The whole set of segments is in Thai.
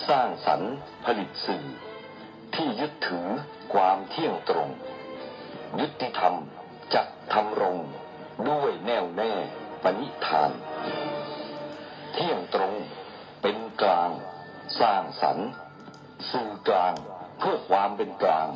สร้างสรรค์ผลิตสื่อที่ยึดถือความเที่ยงตรงยุติธรรมจักทำรงด้วยแน่วแน่ปณิธานเที่ยงตรงเป็นกลางสร้างสรรค์สื่อกลางเพื่อความเป็นกลาง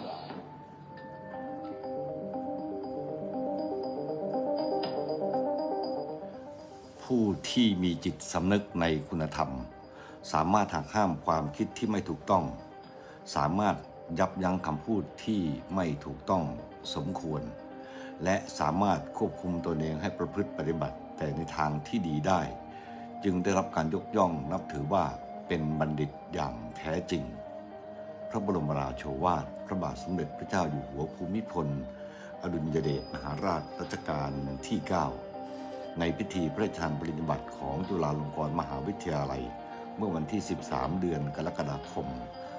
ผู้ที่มีจิตสำนึกในคุณธรรมสามารถหักห้ามความคิดที่ไม่ถูกต้องสามารถยับยั้งคำพูดที่ไม่ถูกต้องสมควรและสามารถควบคุมตัวเองให้ประพฤติปฏิบัติแต่ในทางที่ดีได้จึงได้รับการยกย่องนับถือว่าเป็นบัณฑิตอย่างแท้จริงพระบรมราโชวาทพระบาทสมเด็จพระเจ้าอยู่หัวภูมิพลอดุลยเดชมหาราชรัชกาลที่ 9ในพิธีพระราชทานปริญญาบัตรของจุฬาลงกรณ์มหาวิทยาลัยเมื่อวันที่ 13 เดือนกรกฎาคม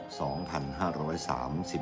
2537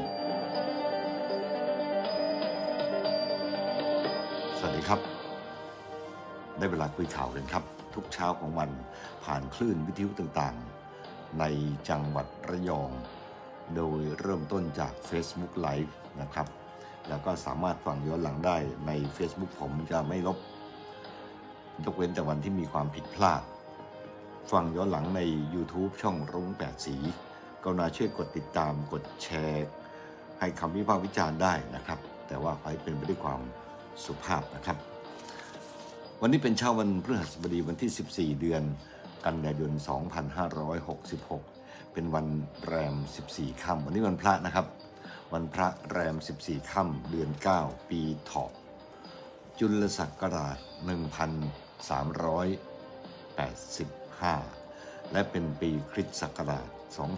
สวัสดีครับได้เวลาคุยข่าวกันครับทุกเช้าของวันผ่านคลื่นวิทยุต่างๆในจังหวัดระยองโดยเริ่มต้นจาก Facebook Live นะครับแล้วก็สามารถฟังย้อนหลังได้ใน Facebook ผมจะไม่ลบยกเว้นแต่วันที่มีความผิดพลาดฟังย้อนหลังใน YouTube ช่องรุ้ง8สีกรุณาช่วยกดติดตามกดแชร์ให้คำวิพากษ์วิจารณ์ได้นะครับแต่ว่าขอให้เป็นไปด้วยความสุภาพนะครับวันนี้เป็นเช้าวันพฤหัสบดีวันที่ 14 เดือนกันยายน 2566เป็นวันแรม 14 ค่ำวันนี้วันพระนะครับวันพระแรม 14 ค่ำเดือน 9 ปีเถาะจุลศักราช 1385 และเป็นปีคริสต์ศักราช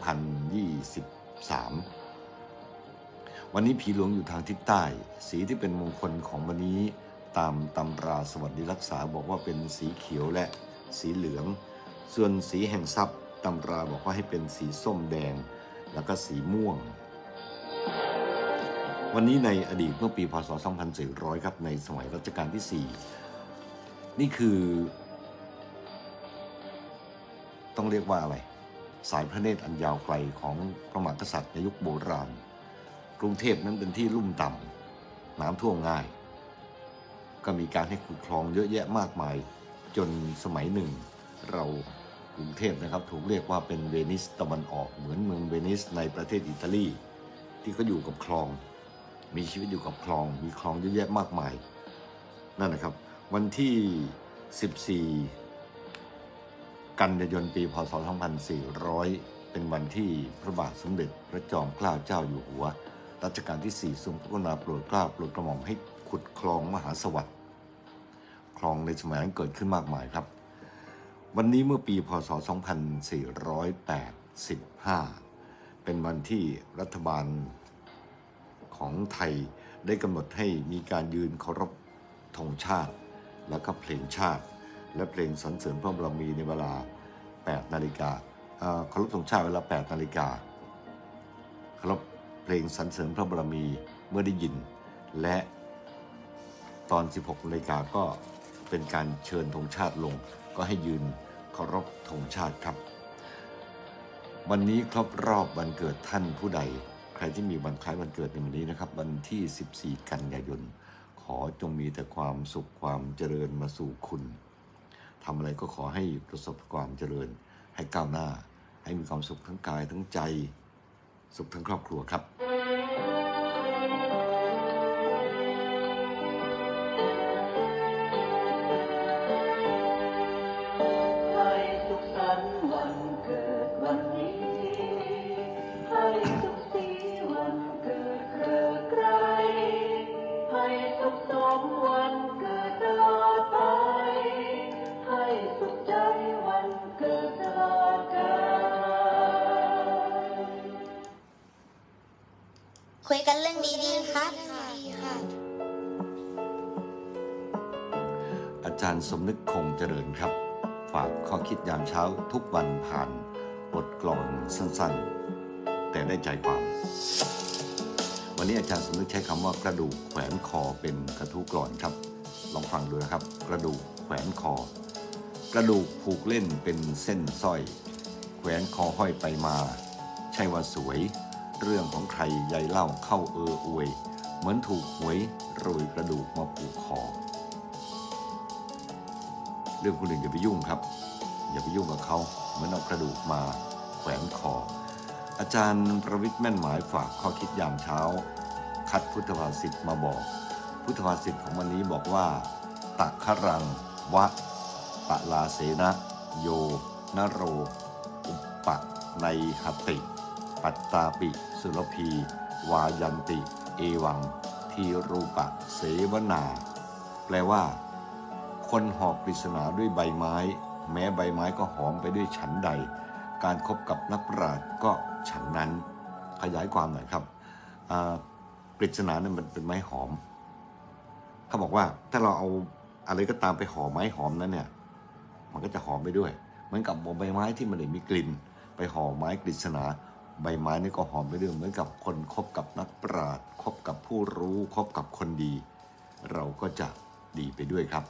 2023 วันนี้ผีหลวงอยู่ทางทิศใต้สีที่เป็นมงคลของวันนี้ตามตำราสวัสดิรักษาบอกว่าเป็นสีเขียวและสีเหลืองส่วนสีแห่งทรัพย์ตำราบอกว่าให้เป็นสีส้มแดงแล้วก็สีม่วงวันนี้ในอดีตเมื่อปีพ.ศ. 2400ครับในสมัยรัชกาลที่ 4นี่คือต้องเรียกว่าอะไรสายพระเนตรอันยาวไกลของพระมหากษัตริย์ในยุคโบราณกรุงเทพนั้นเป็นที่ลุ่มต่ำน้ำท่วมง่ายก็มีการให้ขุดคลองเยอะแยะมากมายจนสมัยหนึ่งเรากรุงเทพนะครับถูกเรียกว่าเป็นเวนิสตะวันออกเหมือนเมืองเวนิสในประเทศอิตาลีที่เขาอยู่กับคลองมีชีวิตอยู่กับคลองมีคลองเยอะแยะมากมายนั่นนะครับวันที่ 14 กันยายนปีพ.ศ. 2400เป็นวันที่พระบาทสมเด็จพระจอมเกล้าเจ้าอยู่หัวรัชกาลที่ 4ทรงพระกรุณาโปรดเกล้าโปรดกระหม่อมให้ขุดคลองมหาสวัสดิ์คลองในสมัยนั้นเกิดขึ้นมากมายครับวันนี้เมื่อปีพ.ศ. 2485เป็นวันที่รัฐบาลของไทยได้กำหนดให้มีการยืนเคารพธงชาติและก็เพลงชาติและเพลงสรรเสริญพระบารมีในเวลา 8 นาฬิกาเคารพธงชาติเวลา 8 นาฬิกาเคารพเพลงสรรเสริญพระบารมีเมื่อได้ยินและตอน 16 นาฬิกาก็เป็นการเชิญธงชาติลงก็ให้ยืนเคารพธงชาติครับวันนี้ครบรอบวันเกิดท่านผู้ใดใครที่มีวันคล้ายวันเกิดในวันนี้นะครับวันที่ 14 กันยายนขอจงมีแต่ความสุขความเจริญมาสู่คุณทำอะไรก็ขอให้ประสบความเจริญให้ก้าวหน้าให้มีความสุขทั้งกายทั้งใจสุขทั้งครอบครัวครับคุยกันเรื่องดีๆครับอาจารย์สมนึกคงเจริญครับฝากข้อคิดยามเช้าทุกวันผ่านบทกลอนสั้นๆแต่ได้ใจความวันนี้อาจารย์สมนึกใช้คำว่ากระดูกแขวนคอเป็นกระทู้กลอนครับลองฟังดูนะครับกระดูกแขวนคอกระดูกผูกเล่นเป็นเส้นสร้อยแขแหวนคอห้อยไปมาใช่ว่าสวยเรื่องของใครยายเล่าเข้าอวยเหมือนถูกหวยโรยกระดูกมาผูกคอเรื่องคนอื่นอย่าไปยุ่งครับอย่าไปยุ่งกับเขาเหมือนเอากระดูกมาแขวนคออาจารย์ประวิตรแม่นหมายฝากข้อคิดยามเช้าคัดพุทธภาษิตมาบอกพุทธภาษิตของวันนี้บอกว่าตักขรังวะปะลาเสนะโยนโรอุปปะในหติปัตตาปิสุรพีวายันติเอวังทีรูปะเสวนาแปลว่าคนหอบปริศนาด้วยใบไม้แม้ใบไม้ก็หอมไปด้วยฉันใดการคบกับนักปราชญ์ก็ฉันนั้นขยายความหน่อยครับปริศนาเนี่ยมันเป็นไม้หอมเขาบอกว่าถ้าเราเอาอะไรก็ตามไปห่อไม้หอมนั้นเนี่ยมันก็จะหอมไปด้วยเหมือนกับใบไม้ที่มันมีกลิ่นไปห่อไม้ปริศนาใบไม้นี่ก็หอมไปด้วยเหมือนกับคนคบกับนักปราชญ์คบกับผู้รู้คบกับคนดีเราก็จะดีไปด้วยครับ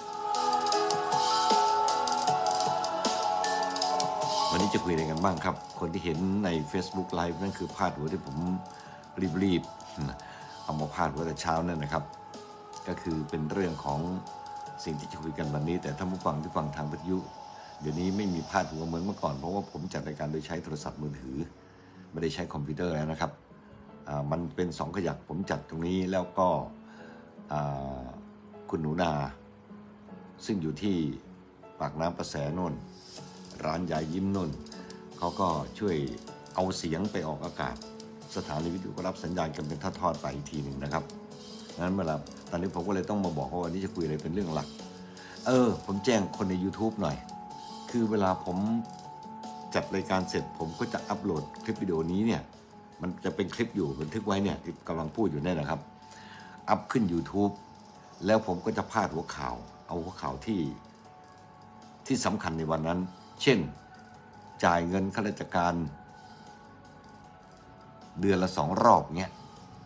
วันนี้จะคุยอะไรกันบ้างครับคนที่เห็นใน Facebook Live นั่นคือพาดหัวที่ผมรีบเอามาพาดหัวแต่เช้านั่นนะครับก็คือเป็นเรื่องของสิ่งที่จะคุยกันวันนี้แต่ท่านผู้ฟังที่ฟังทางวิทยุเดี๋ยวนี้ไม่มีพาดหัวเหมือนเมื่อก่อนเพราะว่าผมจัดรายการโดยใช้โทรศัพท์มือถือไม่ได้ใช้คอมพิวเตอร์แล้วนะครับมันเป็น2 ขยักผมจัดตรงนี้แล้วก็คุณหนูนาซึ่งอยู่ที่ปากน้ำประแสโน่นร้านยายยิ้มนุ่นเขาก็ช่วยเอาเสียงไปออกอากาศสถานีวิทยุก็รับสัญญาณกันเป็นทอดๆไปอีกทีหนึ่งนะครับนั้นเมื่อตอนนี้ผมก็เลยต้องมาบอกว่าวันนี้จะคุยอะไรเป็นเรื่องหลักผมแจ้งคนใน YouTube หน่อยคือเวลาผมจัดรายการเสร็จผมก็จะอัปโหลดคลิปวิดีโอนี้เนี่ยมันจะเป็นคลิปอยู่บันทึกไว้เนี่ยที่กำลังพูดอยู่เนี่ยนะครับอัพขึ้น YouTube แล้วผมก็จะพาดหัวข่าวเอาหัวข่าวที่สำคัญในวันนั้นเช่นจ่ายเงินข้าราชการเดือนละ2 รอบเงี้ย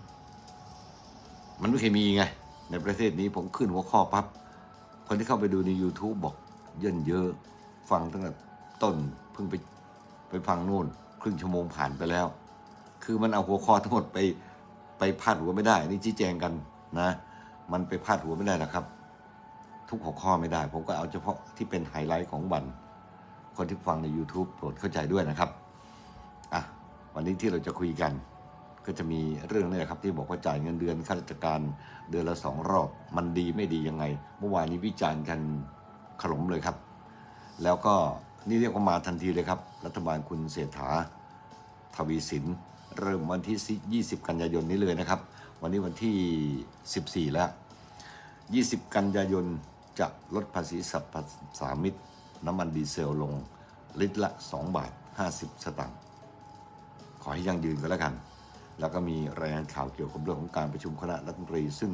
มันไม่เคยมีไงในประเทศนี้ผมขึ้นหัวข้อปั๊บคนที่เข้าไปดูใน YouTube บอกเยอะฟังตั้งแต่ต้นเพิ่งไปฟังนู่นครึ่งชั่วโมงผ่านไปแล้วคือมันเอาหัวข้อทั้งหมดไปพาดหัวไม่ได้นี่ชี้แจงกันนะมันไปพาดหัวไม่ได้นะครับทุกหัวข้อไม่ได้ผมก็เอาเฉพาะที่เป็นไฮไลท์ของวันคนที่ฟังใน YouTube โปรดเข้าใจด้วยนะครับวันนี้ที่เราจะคุยกันก็จะมีเรื่องนี้ครับที่บอกว่าจ่ายเงินเดือนข้าราชการเดือนละ2 รอบมันดีไม่ดียังไงเมื่อวานนี้วิจารณ์กันขลมเลยครับแล้วก็นี่เรียกว่ามาทันทีเลยครับรัฐบาลคุณเศรษฐาทวีสินเริ่มวันที่20 กันยายนนี้เลยนะครับวันนี้วันที่14แล้ว20 กันยายนจะลดภาษีสรรพสามิตน้ำมันดีเซลลงลิตรละ2.50 บาทขอให้ยั่งยืนก็แล้วกันแล้วก็มีรายงานข่าวเกี่ยวกับเรื่องของการประชุมคณะรัฐมนตรีซึ่ง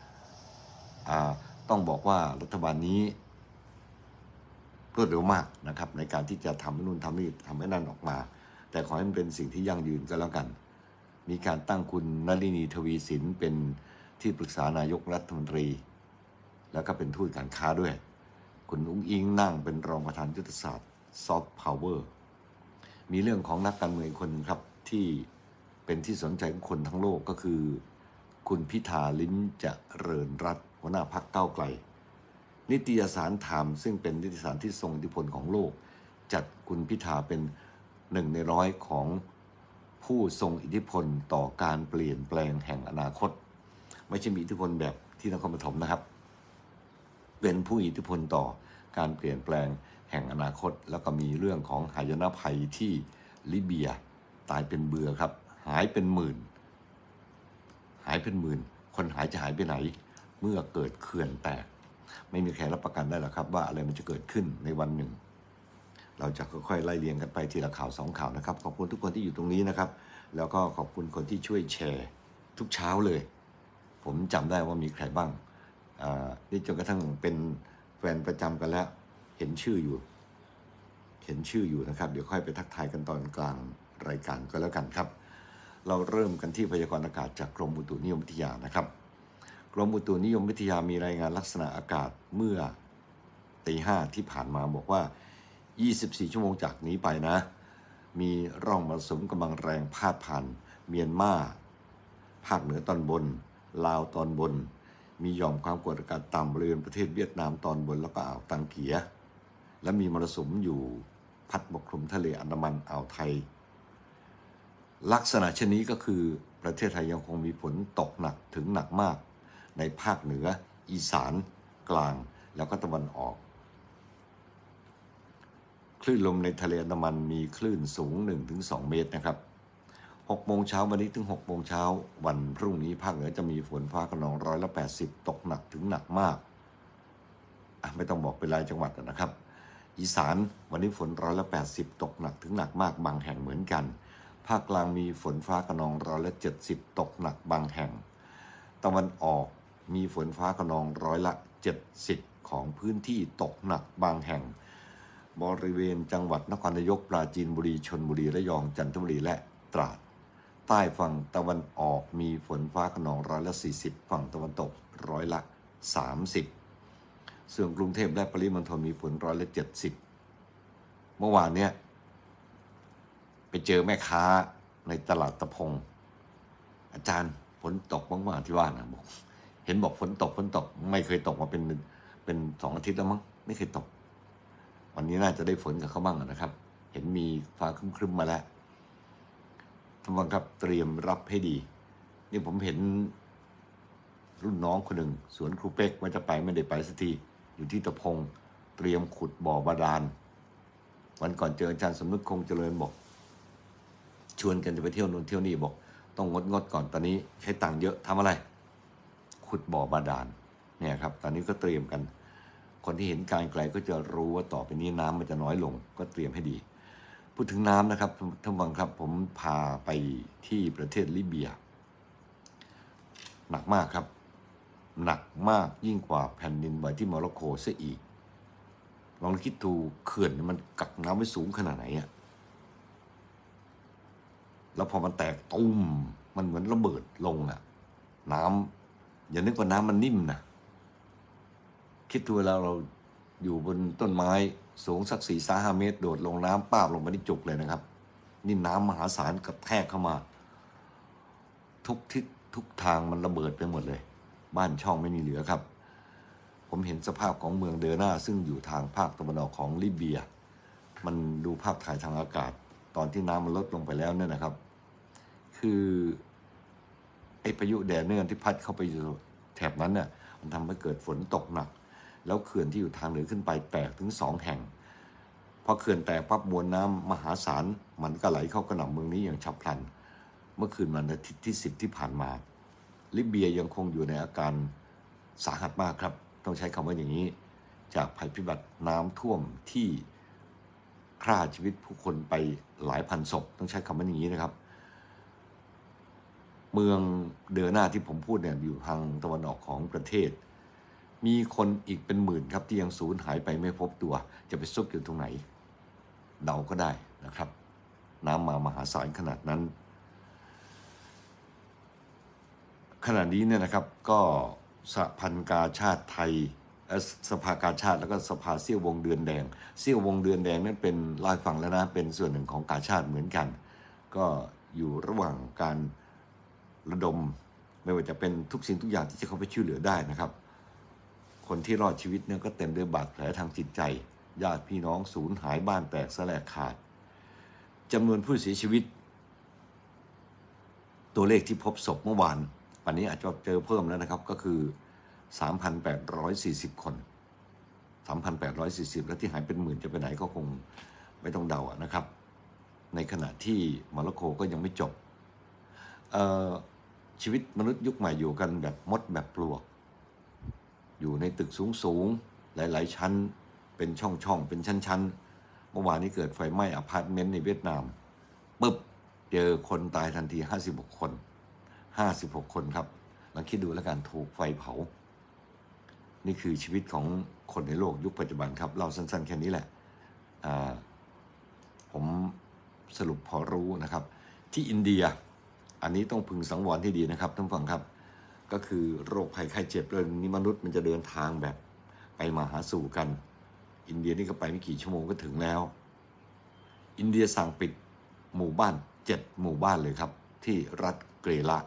ต้องบอกว่ารัฐบาลนี้รวดเร็วมากนะครับในการที่จะทำนู่นทำนี่ทำให้นั่นออกมาแต่ขอให้มันเป็นสิ่งที่ยั่งยืนก็แล้วกันมีการตั้งคุณนลินีทวีสินเป็นที่ปรึกษานายกรัฐมนตรีแล้วก็เป็นทูตการค้าด้วยคุณอุ้งอิงนั่งเป็นรองประธานยุทธศาสตร์ซอฟต์พาวเวอร์มีเรื่องของนักการเมืองคนนึงครับที่เป็นที่สนใจของคนทั้งโลกก็คือคุณพิธาลิ้มเจริญรัตน์หัวหน้าพรรคก้าวไกลนิตยสารไทม์ซึ่งเป็นนิตยสารที่ทรงอิทธิพลของโลกจัดคุณพิธาเป็น1 ใน 100ของผู้ทรงอิทธิพลต่อการเปลี่ยนแปลงแห่งอนาคตไม่ใช่มีอิทธิพลแบบที่นครปฐมนะครับเป็นผู้อิทธิพลต่อการเปลี่ยนแปลงแห่งอนาคตแล้วก็มีเรื่องของหายนะภัยที่ลิเบียตายเป็นเบื่อครับหายเป็นหมื่นคนหายจะหายไปไหนเมื่อเกิดเขื่อนแตกไม่มีใครรับประกันได้หรอกครับว่าอะไรมันจะเกิดขึ้นในวันหนึ่งเราจะค่อยๆไล่เรียงกันไปทีละข่าว2 ข่าวนะครับขอบคุณทุกคนที่อยู่ตรงนี้นะครับแล้วก็ขอบคุณคนที่ช่วยแชร์ทุกเช้าเลยผมจำได้ว่ามีใครบ้างนี่จนกระทั่งเป็นแฟนประจำกันแล้วเห็นชื่ออยู่นะครับเดี๋ยวค่อยไปทักทายกันตอนกลางรายการก็แล้วกันครับเราเริ่มกันที่พยากรณ์อากาศจากกรมอุตุนิยมวิทยานะครับกรมอุตุนิยมวิทยามีรายงานลักษณะอากาศเมื่อ 5:00 ที่ผ่านมาบอกว่า24 ชั่วโมงจากนี้ไปนะมีร่องมรสุมกำลังแรงพาดผ่านเมียนมาภาคเหนือตอนบนลาวตอนบนมีหย่อมความกดอากาศต่ำบริเวณประเทศเวียดนามตอนบนแล้วก็อ่าวตังเกียและมีมรสุมอยู่พัดปกคลุมทะเลอันดามันอ่าวไทยลักษณะเช่นนี้ก็คือประเทศไทยยังคงมีฝนตกหนักถึงหนักมากในภาคเหนืออีสานกลางแล้วก็ตะวันออกคลื่นลมในทะเลอันดามันมีคลื่นสูง 1-2 เมตรนะครับ6 โมงเช้าวันนี้ถึง6 โมงเช้าวันพรุ่งนี้ภาคเหนือจะมีฝนฟ้าคะนอง180ตกหนักถึงหนักมากไม่ต้องบอกเป็นรายจังหวัดนะครับอีสานวันนี้ฝน180ตกหนักถึงหนักมากบางแห่งเหมือนกันภาคกลางมีฝนฟ้าคะนอง170ตกหนักบางแห่งตะวันออกมีฝนฟ้าคะนอง70%ของพื้นที่ตกหนักบางแห่งบริเวณจังหวัดนครนายกปราจีนบุรีชลบุรีระยองจันทบุรีและตราดใต้ฝั่งตะวันออกมีฝนฟ้าคะนอง140ฝั่งตะวันตก30ส่วนกรุงเทพและปริมณฑลมีฝน170เมื่อวานเนี้ยไปเจอแม่ค้าในตลาดตะพงอาจารย์ฝนตกบ้างว่าที่ว่านะบอกเห็นบอกฝนตกไม่เคยตกมาเป็น2 อาทิตย์แล้วมั้งไม่เคยตกวันนี้น่าจะได้ฝนกับเขาบ้างนะครับเห็นมีฟ้าครึ้มๆมาแล้วท่านผู้ชมครับเตรียมรับให้ดีนี่ผมเห็นรุ่นน้องคนหนึ่งสวนครูเป๊กว่าจะไปไม่ได้ไปสักทีอยู่ที่ตะพงเตรียมขุดบ่อบาดาลวันก่อนเจออาจารย์สมนึกคงเจริญบอกชวนกันจะไปเที่ยวนู่นเที่ยวนี่บอกต้องงดก่อนตอนนี้ใช้ตังค์เยอะทำอะไรขุดบ่อบาดาลเนี่ยครับตอนนี้ก็เตรียมกันคนที่เห็นการไกลก็จะรู้ว่าต่อไปนี้น้ำมันจะน้อยลงก็เตรียมให้ดีพูดถึงน้ำนะครับท่านผู้ชมครับผมพาไปที่ประเทศลิเบียหนักมากครับหนักมากยิ่งกว่าแผ่นดินไหวที่โมร็อกโกซะอีกลองคิดดูเขื่อนมันกักน้ำไว้สูงขนาดไหนอะแล้วพอมันแตกตุ้มมันเหมือนระเบิดลงอะน้ำอย่านึกว่าน้ำมันนิ่มนะคิดดูเวลาเราอยู่บนต้นไม้สูงสัก4-5 เมตรโดดลงน้ำป้าบลงไปที่จุกเลยนะครับนี่น้ำมหาศาลกระแทกเข้ามาทุกทิศทุกทางมันระเบิดไปหมดเลยบ้านช่องไม่มีเหลือครับผมเห็นสภาพของเมืองเดอร์นาซึ่งอยู่ทางภาคตะวันออกของลิเบียมันดูภาพถ่ายทางอากาศตอนที่น้ำมันลดลงไปแล้วเนี่ยนะครับคือไอ้พายุแดเนียลที่พัดเข้าไปอยู่แถบนั้นเนี่ยมันทำให้เกิดฝนตกหนักแล้วเขื่อนที่อยู่ทางเหนือขึ้นไปแตกถึง2 แห่งพอเขื่อนแตกปั๊บมวลน้ำมหาศาลมันก็ไหลเข้ากระหน่ำเมืองนี้อย่างฉับพลันเมื่อคืนวันอาทิตย์ที่10ที่ผ่านมาลิเบียยังคงอยู่ในอาการสาหัสมากครับต้องใช้คำว่าอย่างนี้จากภัยพิบัติน้ำท่วมที่ฆ่าชีวิตผู้คนไปหลายพันศพต้องใช้คำว่าอย่างนี้นะครับเมืองเดอร์นาที่ผมพูดเนี่ยอยู่ทางตะวันออกของประเทศมีคนอีกเป็นหมื่นครับที่ยังสูญหายไปไม่พบตัวจะไปซุกอยู่ตรงไหนเดาก็ได้นะครับน้ำมามหาศาลขนาดนั้นขณะนี้เนี่ยนะครับก็สหพันธ์กาชาติไทยสภากาชาติแล้วก็สภาเสี้ยววงเดือนแดงเสี้ยววงเดือนแดงนั้นเป็นรายฝั่งแล้วนะเป็นส่วนหนึ่งของกาชาติเหมือนกันก็อยู่ระหว่างการระดมไม่ว่าจะเป็นทุกสิ่งทุกอย่างที่จะเข้าไปช่วยเหลือได้นะครับคนที่รอดชีวิตเนี่ยก็เต็มด้วยบาดแผลทางจิตใจญาติพี่น้องสูญหายบ้านแตกสลายขาดจำนวนผู้เสียชีวิตตัวเลขที่พบศพเมื่อวานวันนี้อาจจะเจอเพิ่มแล้วนะครับก็คือ 3,840 คน 3,840 แล้วที่หายเป็นหมื่นจะไปไหนก็คงไม่ต้องเดานะครับในขณะที่โมร็อกโกก็ยังไม่จบชีวิตมนุษย์ยุคใหม่อยู่กันแบบมดแบบปลวกอยู่ในตึกสูงๆหลายๆชั้นเป็นช่องๆเป็นชั้นๆเมื่อวานนี้เกิดไฟไหม้อพาร์ตเมนต์ในเวียดนามปึ๊บเจอคนตายทันที56 คนครับลองคิดดูแล้วกันถูกไฟเผานี่คือชีวิตของคนในโลกยุคปัจจุบันครับเล่าสั้นๆแค่นี้แหละผมสรุปพอรู้นะครับที่อินเดียอันนี้ต้องพึงสังวรที่ดีนะครับท่านผู้ฟังครับก็คือโรคภัยไข้เจ็บเรื่องนี้มนุษย์มันจะเดินทางแบบไปมาหาสู่กันอินเดียนี่ก็ไปไม่กี่ชั่วโมงก็ถึงแล้วอินเดียสั่งปิดหมู่บ้าน7หมู่บ้านเลยครับที่รัฐเกเรละ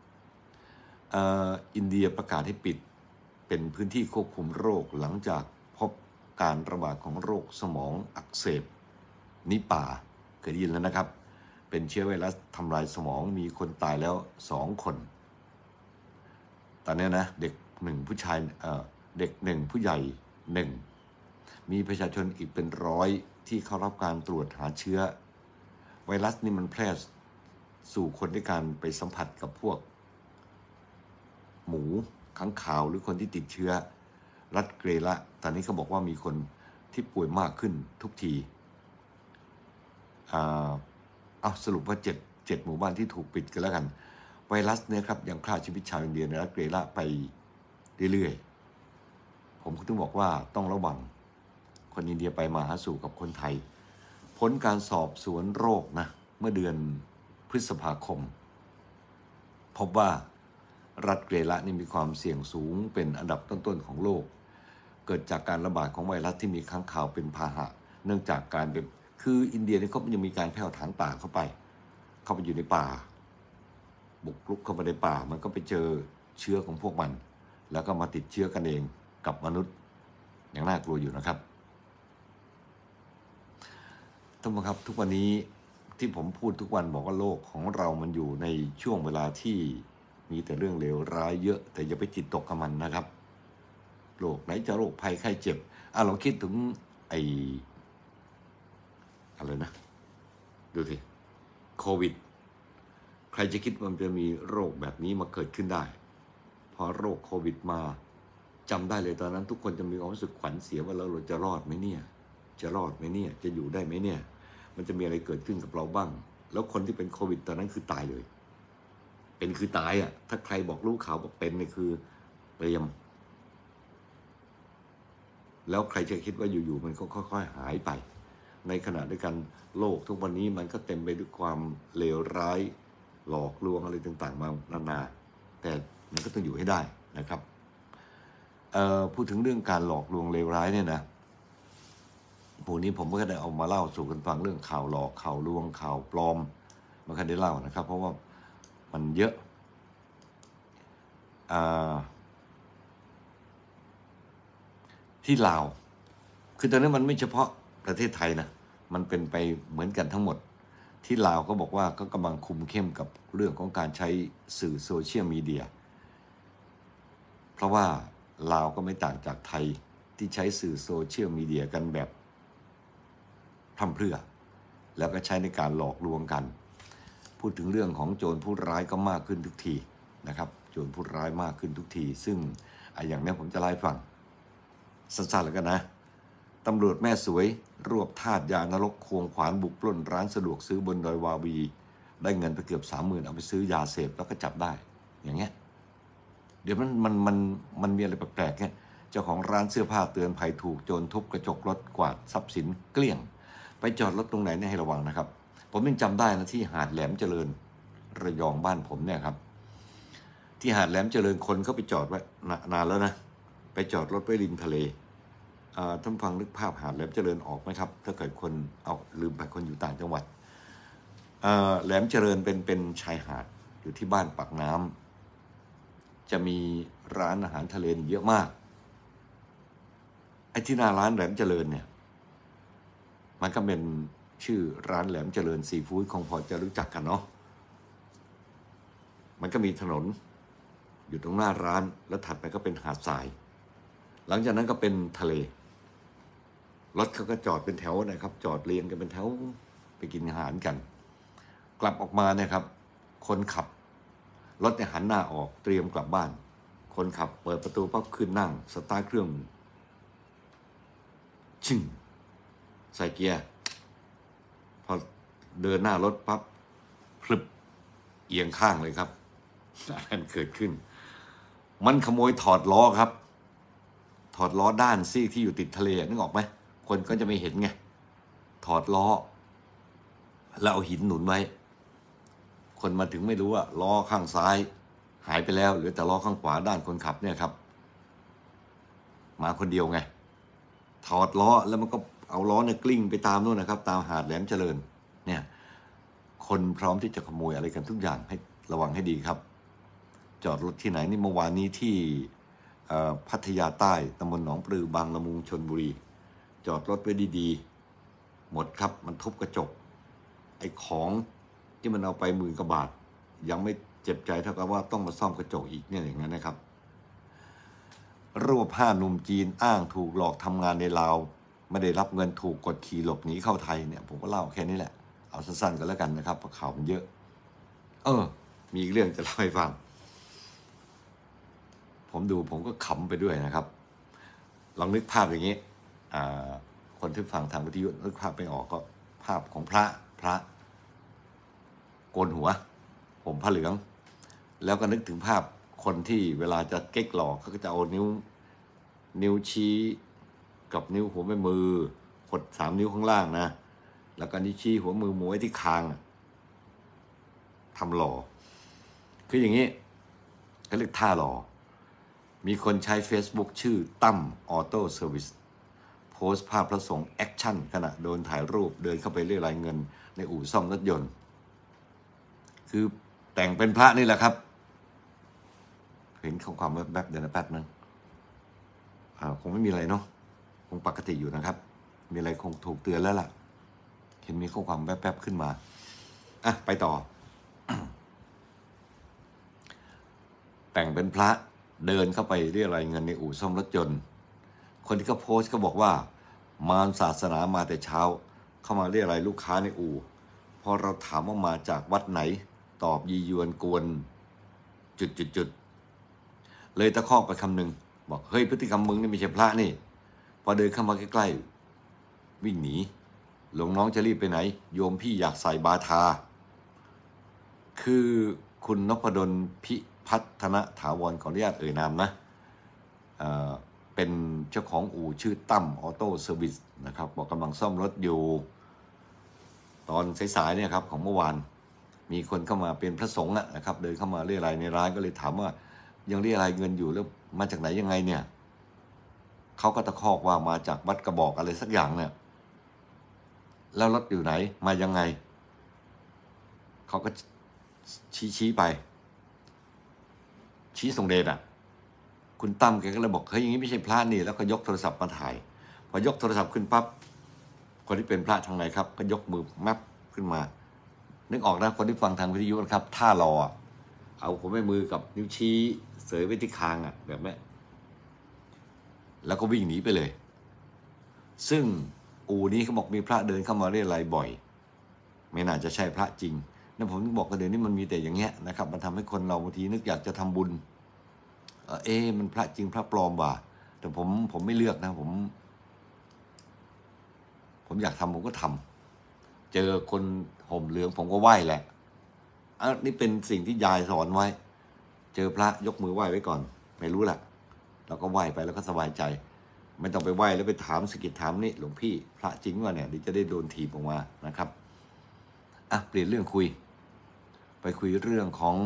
อินเดียประกาศให้ปิดเป็นพื้นที่ควบคุมโรคหลังจากพบการระบาดของโรคสมองอักเสบนิปาเคยได้ยินแล้วนะครับเป็นเชื้อไวรัสทำลายสมองมีคนตายแล้ว2 คนตอนนี้นะเด็ก1ผู้ชายเด็ก1ผู้ใหญ่1มีประชาชนอีกเป็น100ที่เข้ารับการตรวจหาเชื้อไวรัสนี่มันแพร่สู่คนด้วยการไปสัมผัสกับพวกหมูค้างคาวหรือคนที่ติดเชื้อรัฐเกเรละตอนนี้เขาบอกว่ามีคนที่ป่วยมากขึ้นทุกทีสรุปว่า7หมู่บ้านที่ถูกปิดกันแล้วกันไวรัสเนี่ยครับยังฆ่าชีวิตชาวอินเดียในรัฐเกเรละไปเรื่อยๆผมก็ต้องบอกว่าต้องระวังคนอินเดียไปมาหาสู่กับคนไทยผลการสอบสวนโรคนะเมื่อเดือนพฤษภาคมพบว่ารัฐเกเรละนี่มีความเสี่ยงสูงเป็นอันดับต้นๆของโลกเกิดจากการระบาดของไวรัสที่มีค้างคาวเป็นพาหะเนื่องจากการเป็นคืออินเดียนี่เขายังมีการแพร่ฐานป่าเข้าไปอยู่ในป่าบุกรุกเข้าไปในป่ามันก็ไปเจอเชื้อของพวกมันแล้วก็มาติดเชื้อกันเองกับมนุษย์อย่างน่ากลัวอยู่นะครับท่านผู้ชมครับทุกวันนี้ที่ผมพูดทุกวันบอกว่าโลกของเรามันอยู่ในช่วงเวลาที่มีแต่เรื่องเลวร้ายเยอะแต่อย่าไปจิตตกกับมันนะครับโรคไหนจะโรคภัยไข้เจ็บลองคิดถึงอะไรนะดูสิโควิดใครจะคิดว่ามันจะมีโรคแบบนี้มาเกิดขึ้นได้พอโรคโควิดมาจำได้เลยตอนนั้นทุกคนจะมีความรู้สึกขวัญเสียว่าเราจะรอดไหมเนี่ยจะรอดไหมเนี่ยจะอยู่ได้ไหมเนี่ยมันจะมีอะไรเกิดขึ้นกับเราบ้างแล้วคนที่เป็นโควิดตอนนั้นคือตายเลยเป็นคือตายถ้าใครบอกรู้ข่าวบอกเป็นนี่คือเตรียมแล้วใครจะคิดว่าอยู่ๆมันก็ค่อยๆหายไปในขณะด้วยกันโลกทุกวันนี้มันก็เต็มไปด้วยความเลวร้ายหลอกลวงอะไรต่างๆมานานาแต่มันก็ต้องอยู่ให้ได้นะครับพูดถึงเรื่องการหลอกลวงเลวร้ายเนี่ยนะพวกนี้ผมก็ได้เอามาเล่าสู่กันฟังเรื่องข่าวหลอกข่าวลวงข่าวปลอมมาคันได้เล่านะครับเพราะว่ามันเยอะที่ลาวคือตอนนี้มันไม่เฉพาะประเทศไทยนะมันเป็นไปเหมือนกันทั้งหมดที่ลาวก็บอกว่าก็กำลังคุมเข้มกับเรื่องของการใช้สื่อโซเชียลมีเดียเพราะว่าลาวก็ไม่ต่างจากไทยที่ใช้สื่อโซเชียลมีเดียกันแบบพร่ำเพรื่อแล้วก็ใช้ในการหลอกลวงกันพูดถึงเรื่องของโจรผู้ร้ายก็มากขึ้นทุกทีนะครับโจรผู้ร้ายมากขึ้นทุกทีซึ่งอย่างนี้ผมจะไล่ฟังสั้นๆแล้วกันนะตำรวจแม่สวยรวบทาสยานรกควงขวานบุกปล้นร้านสะดวกซื้อบนดอยวาวีได้เงินไปเกือบ 30,000 เอาไปซื้อยาเสพแล้วก็จับได้อย่างเงี้ยเดี๋ยวมันมีอะไรแปลกๆเนี่ยเจ้าของร้านเสื้อผ้าเตือนภัยถูกโจรทุบกระจกรถกวาดทรัพย์สินเกลี้ยงไปจอดรถตรงไหนเนี่ยให้ระวังนะครับผมยังจำได้นะที่หาดแหลมเจริญระยองบ้านผมเนี่ยครับที่หาดแหลมเจริญคนเขาไปจอดไว้นานแล้วนะไปจอดรถไว้ริมทะเลท่านฟังนึกภาพหาดแหลมเจริญออกไหมครับถ้าเกิดคนลืมไปคนอยู่ต่างจังหวัดแหลมเจริญเป็นชายหาดอยู่ที่บ้านปากน้ำจะมีร้านอาหารทะเลเยอะมากไอ้ที่หน้าร้านแหลมเจริญเนี่ยมันก็เป็นชื่อร้านแหลมเจริญซีฟู้ดคงพอจะรู้จักกันเนาะมันก็มีถนนอยู่ตรงหน้าร้านแล้วถัดไปก็เป็นหาดทรายหลังจากนั้นก็เป็นทะเลรถเขาก็จอดเป็นแถวนะครับจอดเรียงกันเป็นแถวไปกินอาหารกันกลับออกมาเนี่ยครับคนขับรถเนี่ยหันหน้าออกเตรียมกลับบ้านคนขับเปิดประตูปั๊บขึ้นนั่งสตาร์ทเครื่องชึ่งใส่เกียร์พอเดินหน้ารถปั๊บพลึบเอียงข้างเลยครับนั่นเกิดขึ้นมันขโมยถอดล้อครับถอดล้อด้านซีกที่อยู่ติดทะเลนึกออกไหมคนก็จะไม่เห็นไงถอดล้อแล้วเอาหินหนุนไว้คนมาถึงไม่รู้ว่าล้อข้างซ้ายหายไปแล้วเหลือแต่ล้อข้างขวาด้านคนขับเนี่ยครับมาคนเดียวไงถอดล้อแล้วมันก็เอาล้อเนี่ยกลิ้งไปตามนู่นนะครับตามหาดแหลมเจริญเนี่ยคนพร้อมที่จะขโมยอะไรกันทุกอย่างให้ระวังให้ดีครับจอดรถที่ไหนนี่เมื่อวานนี้ที่พัทยาใต้ตำบลหนองปลือบางละมุงชลบุรีจอดรถไว้ดีๆหมดครับมันทุบกระจกไอ้ของที่มันเอาไป10,000 กว่าบาทยังไม่เจ็บใจเท่ากับว่าต้องมาซ่อมกระจกอีกเนี่ยอย่างนั้นนะครับรวบ5 หนุ่มจีนอ้างถูกหลอกทำงานในลาวไม่ได้รับเงินถูกกดขี่หลบหนีเข้าไทยเนี่ยผมก็เล่าแค่นี้แหละเอาสั้นๆกันแล้วกันนะครับเพราะข่าวมันเยอะมีอีกเรื่องจะเล่าให้ฟังผมดูผมก็ขำไปด้วยนะครับลองนึกภาพอย่างนี้คนที่ฟังทางวิทยุนึกภาพไม่ออกก็ภาพของพระโกนหัวผมผ้าเหลืองแล้วก็นึกถึงภาพคนที่เวลาจะเก๊กหลอกเขาก็จะเอานิ้วชี้กับนิ้วหัวแม่มือหด3 นิ้วข้างล่างนะแล้วก็นิ้วชี้หัวมือหมุนไว้ที่คางทำหล่อคืออย่างนี้เขาเรียกท่าหล่อมีคนใช้ Facebook ชื่อตั้มออโต้เซอร์วิสโพสต์ภาพพระสงฆ์แอคชั่นขณะโดนถ่ายรูปเดินเข้าไปเรียรายเงินในอู่ซ่อมรถยนต์คือแต่งเป็นพระนี่แหละครับเห็นข้อความแป๊บเดี๋ยวนะแป๊บนึงคงไม่มีอะไรเนาะคงปกติอยู่นะครับมีอะไรคงถูกเตือนแล้วล่ะเห็นมีข้อความแป๊บขึ้นมาไปต่อ แต่งเป็นพระเดินเข้าไปเรียรายเงินในอู่ซ่อมรถยนต์คนที่เขาโพสต์ก็บอกว่ามารศาสนามาแต่เช้าเข้ามาเรียรายลูกค้าในอู่พอเราถามว่ามาจากวัดไหนตอบยียวนกวนจุดเลยตะคอกไปคำหนึ่งบอกเฮ้ยพฤติกรรมมึงนี่ไม่ใช่พระนี่พอเดินเข้ามาใกล้ๆวิ่งหนีหลวงน้องจะรีบไปไหนโยมพี่อยากใส่บาทาคือคุณนพดลพิพัฒนถาวรขออนุญาตเอ่ยนามนะเป็นเจ้าของอู่ชื่อตั้มออโต้เซอร์วิสนะครับบอกกำลังซ่อมรถอยู่ตอนสายๆเนี่ยครับของเมื่อวานมีคนเข้ามาเป็นพระสงฆ์นะครับเดินเข้ามาเรียรายในร้านก็เลยถามว่ายังเรียรายเงินอยู่แล้วมาจากไหนยังไงเนี่ยเขาก็ตะคอกว่ามาจากวัดกระบอกอะไรสักอย่างเนี่ยแล้วรถอยู่ไหนมายังไงเขาก็ชี้ไปชี้ส่งเดชคุณตั้มแกก็เลยบอกเฮ้ยอย่างนี้ไม่ใช่พระนี่แล้วก็ยกโทรศัพท์มาถ่ายพอยกโทรศัพท์ขึ้นปั๊บคนที่เป็นพระทางไหนครับก็ยกมือแมปขึ้นมานึกออกนะคนที่ฟังทางวิทยุนะครับท่ารอเอาหัวแม่มือกับนิ้วชี้เสยไว้ที่คางแบบนี้แล้วก็วิ่งหนีไปเลยซึ่งอู่นี้เขาบอกมีพระเดินเข้ามาเรียรายบ่อยไม่น่าจะใช่พระจริงนั่นผมบอกกันเดี๋ยวนี้มันมีแต่อย่างเงี้ยนะครับมันทำให้คนเราบางทีนึกอยากจะทำบุญมันพระจริงพระปลอมว่ะแต่ผมไม่เลือกนะผมอยากทำผมก็ทำเจอคนห่มเหลืองผมก็ไหว้แหละนี่เป็นสิ่งที่ยายสอนไว้เจอพระยกมือไหว้ไว้ก่อนไม่รู้แหละเราก็ไหว้ไปแล้วก็สบายใจไม่ต้องไปไหว้แล้วไปถามสกิดถามนี่หลวงพี่พระจริงวะเนี่ยเดี๋ยวจะได้โดนถีบออกมานะครับเปลี่ยนเรื่องคุยไปคุยเรื่องของ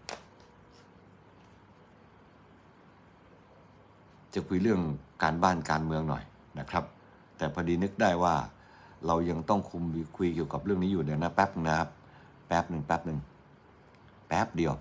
จะคุยเรื่องการบ้านการเมืองหน่อยนะครับแต่พอดีนึกได้ว่าเรายังต้องคุยเกี่ยวกับเรื่องนี้อยู่เดี๋ยวนะแป๊บนะครับแป๊บหนึ่งแป๊บเดียว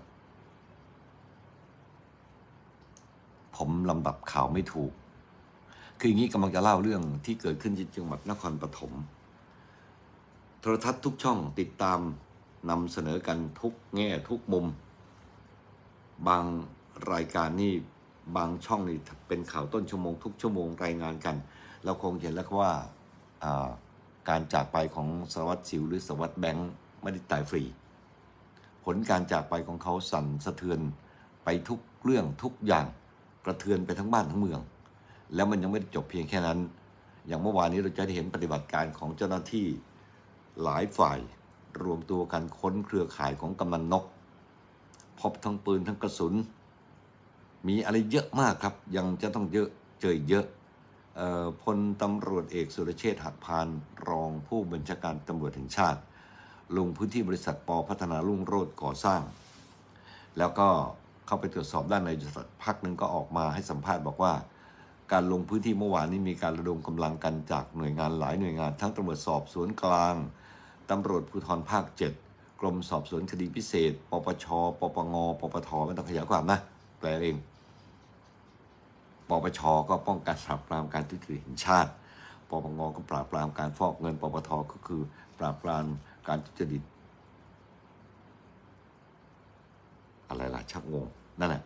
ผมลำดับข่าวไม่ถูกคืออย่างนี้กำลังจะเล่าเรื่องที่เกิดขึ้นที่จังหวัดนครปฐมโทรทัศน์ทุกช่องติดตามนำเสนอกันทุกแง่ทุกมุมบางรายการนี่บางช่องนี่เป็นข่าวต้นชั่วโมงทุกชั่วโมงรายงานกันเราคงเห็นแล้วว่าการจากไปของสารวัตรสิวหรือสารวัตรแบงค์ไม่ได้ตายฟรีผลการจากไปของเขาสั่นสะเทือนไปทุกเรื่องทุกอย่างกระเทือนไปทั้งบ้านทั้งเมืองแล้วมันยังไม่ได้จบเพียงแค่นั้นอย่างเมื่อวานนี้เราจะได้เห็นปฏิบัติการของเจ้าหน้าที่หลายฝ่ายรวมตัวกันค้นเครือข่ายของกำนันนกพบทั้งปืนทั้งกระสุนมีอะไรเยอะมากครับยังจะต้องเจอเยอะพลตำรวจเอกสุรเชษฐ์หักพานรองผู้บัญชาการตำรวจแห่งชาติลงพื้นที่บริษัทป.พัฒนารุ่งโรจน์ก่อสร้างแล้วก็เข้าไปตรวจสอบด้านในพักหนึ่งก็ออกมาให้สัมภาษณ์บอกว่าการลงพื้นที่เมื่อวานนี้มีการระดมกำลังกันจากหน่วยงานหลายหน่วยงานทั้งตำรวจสอบสวนกลางตำรวจภูธรภาค 7 กรมสอบสวนคดีพิเศษปปชปปงปปทไม่ต้องขยายความนะแปลเองปปชก็ป้องกันปราบปรามการทุจริตแห่งชาติปปงก็ปราบปรามการฟอกเงินปปทก็คือปราบปรามการทุจริตอะไรล่ะชักงงนั่นแหละ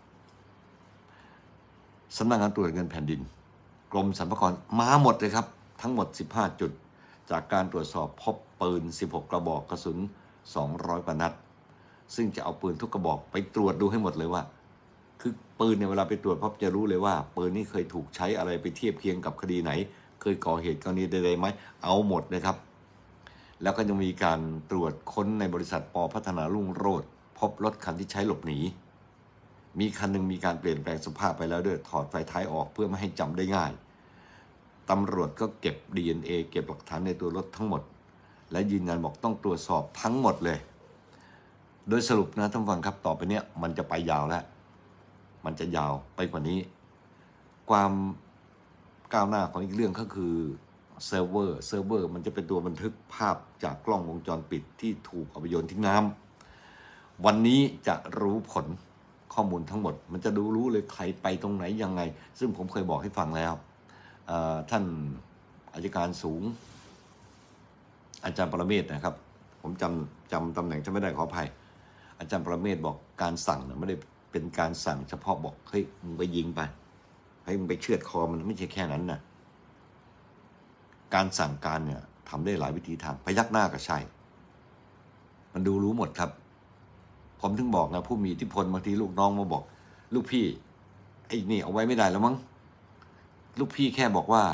สำนักงานตรวจเงินแผ่นดินกรมสรรพากรมาหมดเลยครับทั้งหมด15จุดจากการตรวจสอบพบปืน16กระบอกกระสุน200กว่านัดซึ่งจะเอาปืนทุกกระบอกไปตรวจดูให้หมดเลยว่าคือปืนเนี่ยเวลาไปตรวจพบจะรู้เลยว่าปืนนี้เคยถูกใช้อะไรไปเทียบเคียงกับคดีไหนเคยก่อเหตุกรณีใดๆไหมเอาหมดเลยครับแล้วก็ยังมีการตรวจค้นในบริษัทป.พัฒนารุ่งโรจน์พบรถคันที่ใช้หลบหนีมีคันหนึ่งมีการเปลี่ยนแปลงสภาพไปแล้วด้วยถอดไฟท้ายออกเพื่อไม่ให้จำได้ง่ายตำรวจก็เก็บ DNA เก็บหลักฐานในตัวรถทั้งหมดและยืนยันบอกต้องตรวจสอบทั้งหมดเลยโดยสรุปนะท่านฟังครับต่อไปเนี้ยมันจะไปยาวแล้วมันจะยาวไปกว่านี้ความก้าวหน้าของอีกเรื่องก็คือเซิร์ฟเวอร์มันจะเป็นตัวบันทึกภาพจากกล้องวงจรปิดที่ถูกเอาไปโยนทิ้งน้ำวันนี้จะรู้ผลข้อมูลทั้งหมดมันจะรู้เลยใครไปตรงไหนยังไงซึ่งผมเคยบอกให้ฟังแล้วท่านอัยการสูงอาจารย์ปรเมศนะครับผมจำตำแหน่งท่านไม่ได้ขออภัยอาจารย์ปรเมศบอกการสั่งเนี่ยไม่ได้เป็นการสั่งเฉพาะบอกเฮ้ยมึงไปยิงไปให้มึงไปเชือดคอมันไม่ใช่แค่นั้นนะการสั่งการเนี่ยทำได้หลายวิธีทางพยักหน้าก็ใช่มันดูรู้หมดครับผมถึงบอกนะผู้มีอิทธิพลบางทีลูกน้องมาบอกลูกพี่ไอ้นี่เอาไว้ไม่ได้แล้วมั้งลูกพี่แค่บอกว่า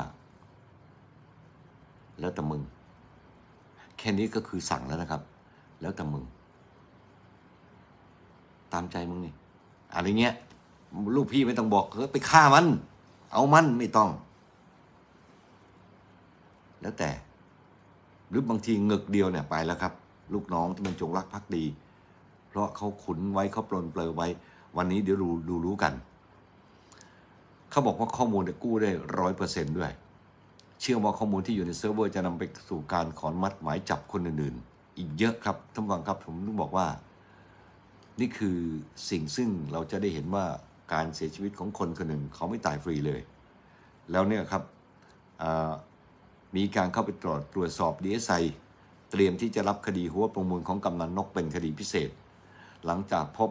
แล้วแต่มึงแค่นี้ก็คือสั่งแล้วนะครับแล้วแต่มึงตามใจมึงนี่อะไรเงี้ยลูกพี่ไม่ต้องบอกไปฆ่ามันเอามันไม่ต้องแล้วแต่หรือบางทีเงึกเดียวเนี่ยไปแล้วครับลูกน้องที่มันจงรักภักดีเพราะเขาขุนไว้เขาปลนเปลือไว้วันนี้เดี๋ยวรู้กันเขาบอกว่าข้อมูลจะกู้ได้ 100% ด้วยเชื่อว่าข้อมูลที่อยู่ในเซิร์ฟเวอร์จะนำไปสู่การขอนมัดหมายจับคนอื่นๆอีกเยอะครับท่านผู้ฟังครับผมต้องบอกว่านี่คือสิ่งซึ่งเราจะได้เห็นว่าการเสียชีวิตของคนคนหนึ่งเขาไม่ตายฟรีเลยแล้วเนี่ยครับมีการเข้าไปตรวจสอบ DSI เตรียมที่จะรับคดีหัวประมูลของกำนันนกเป็นคดีพิเศษหลังจากพบ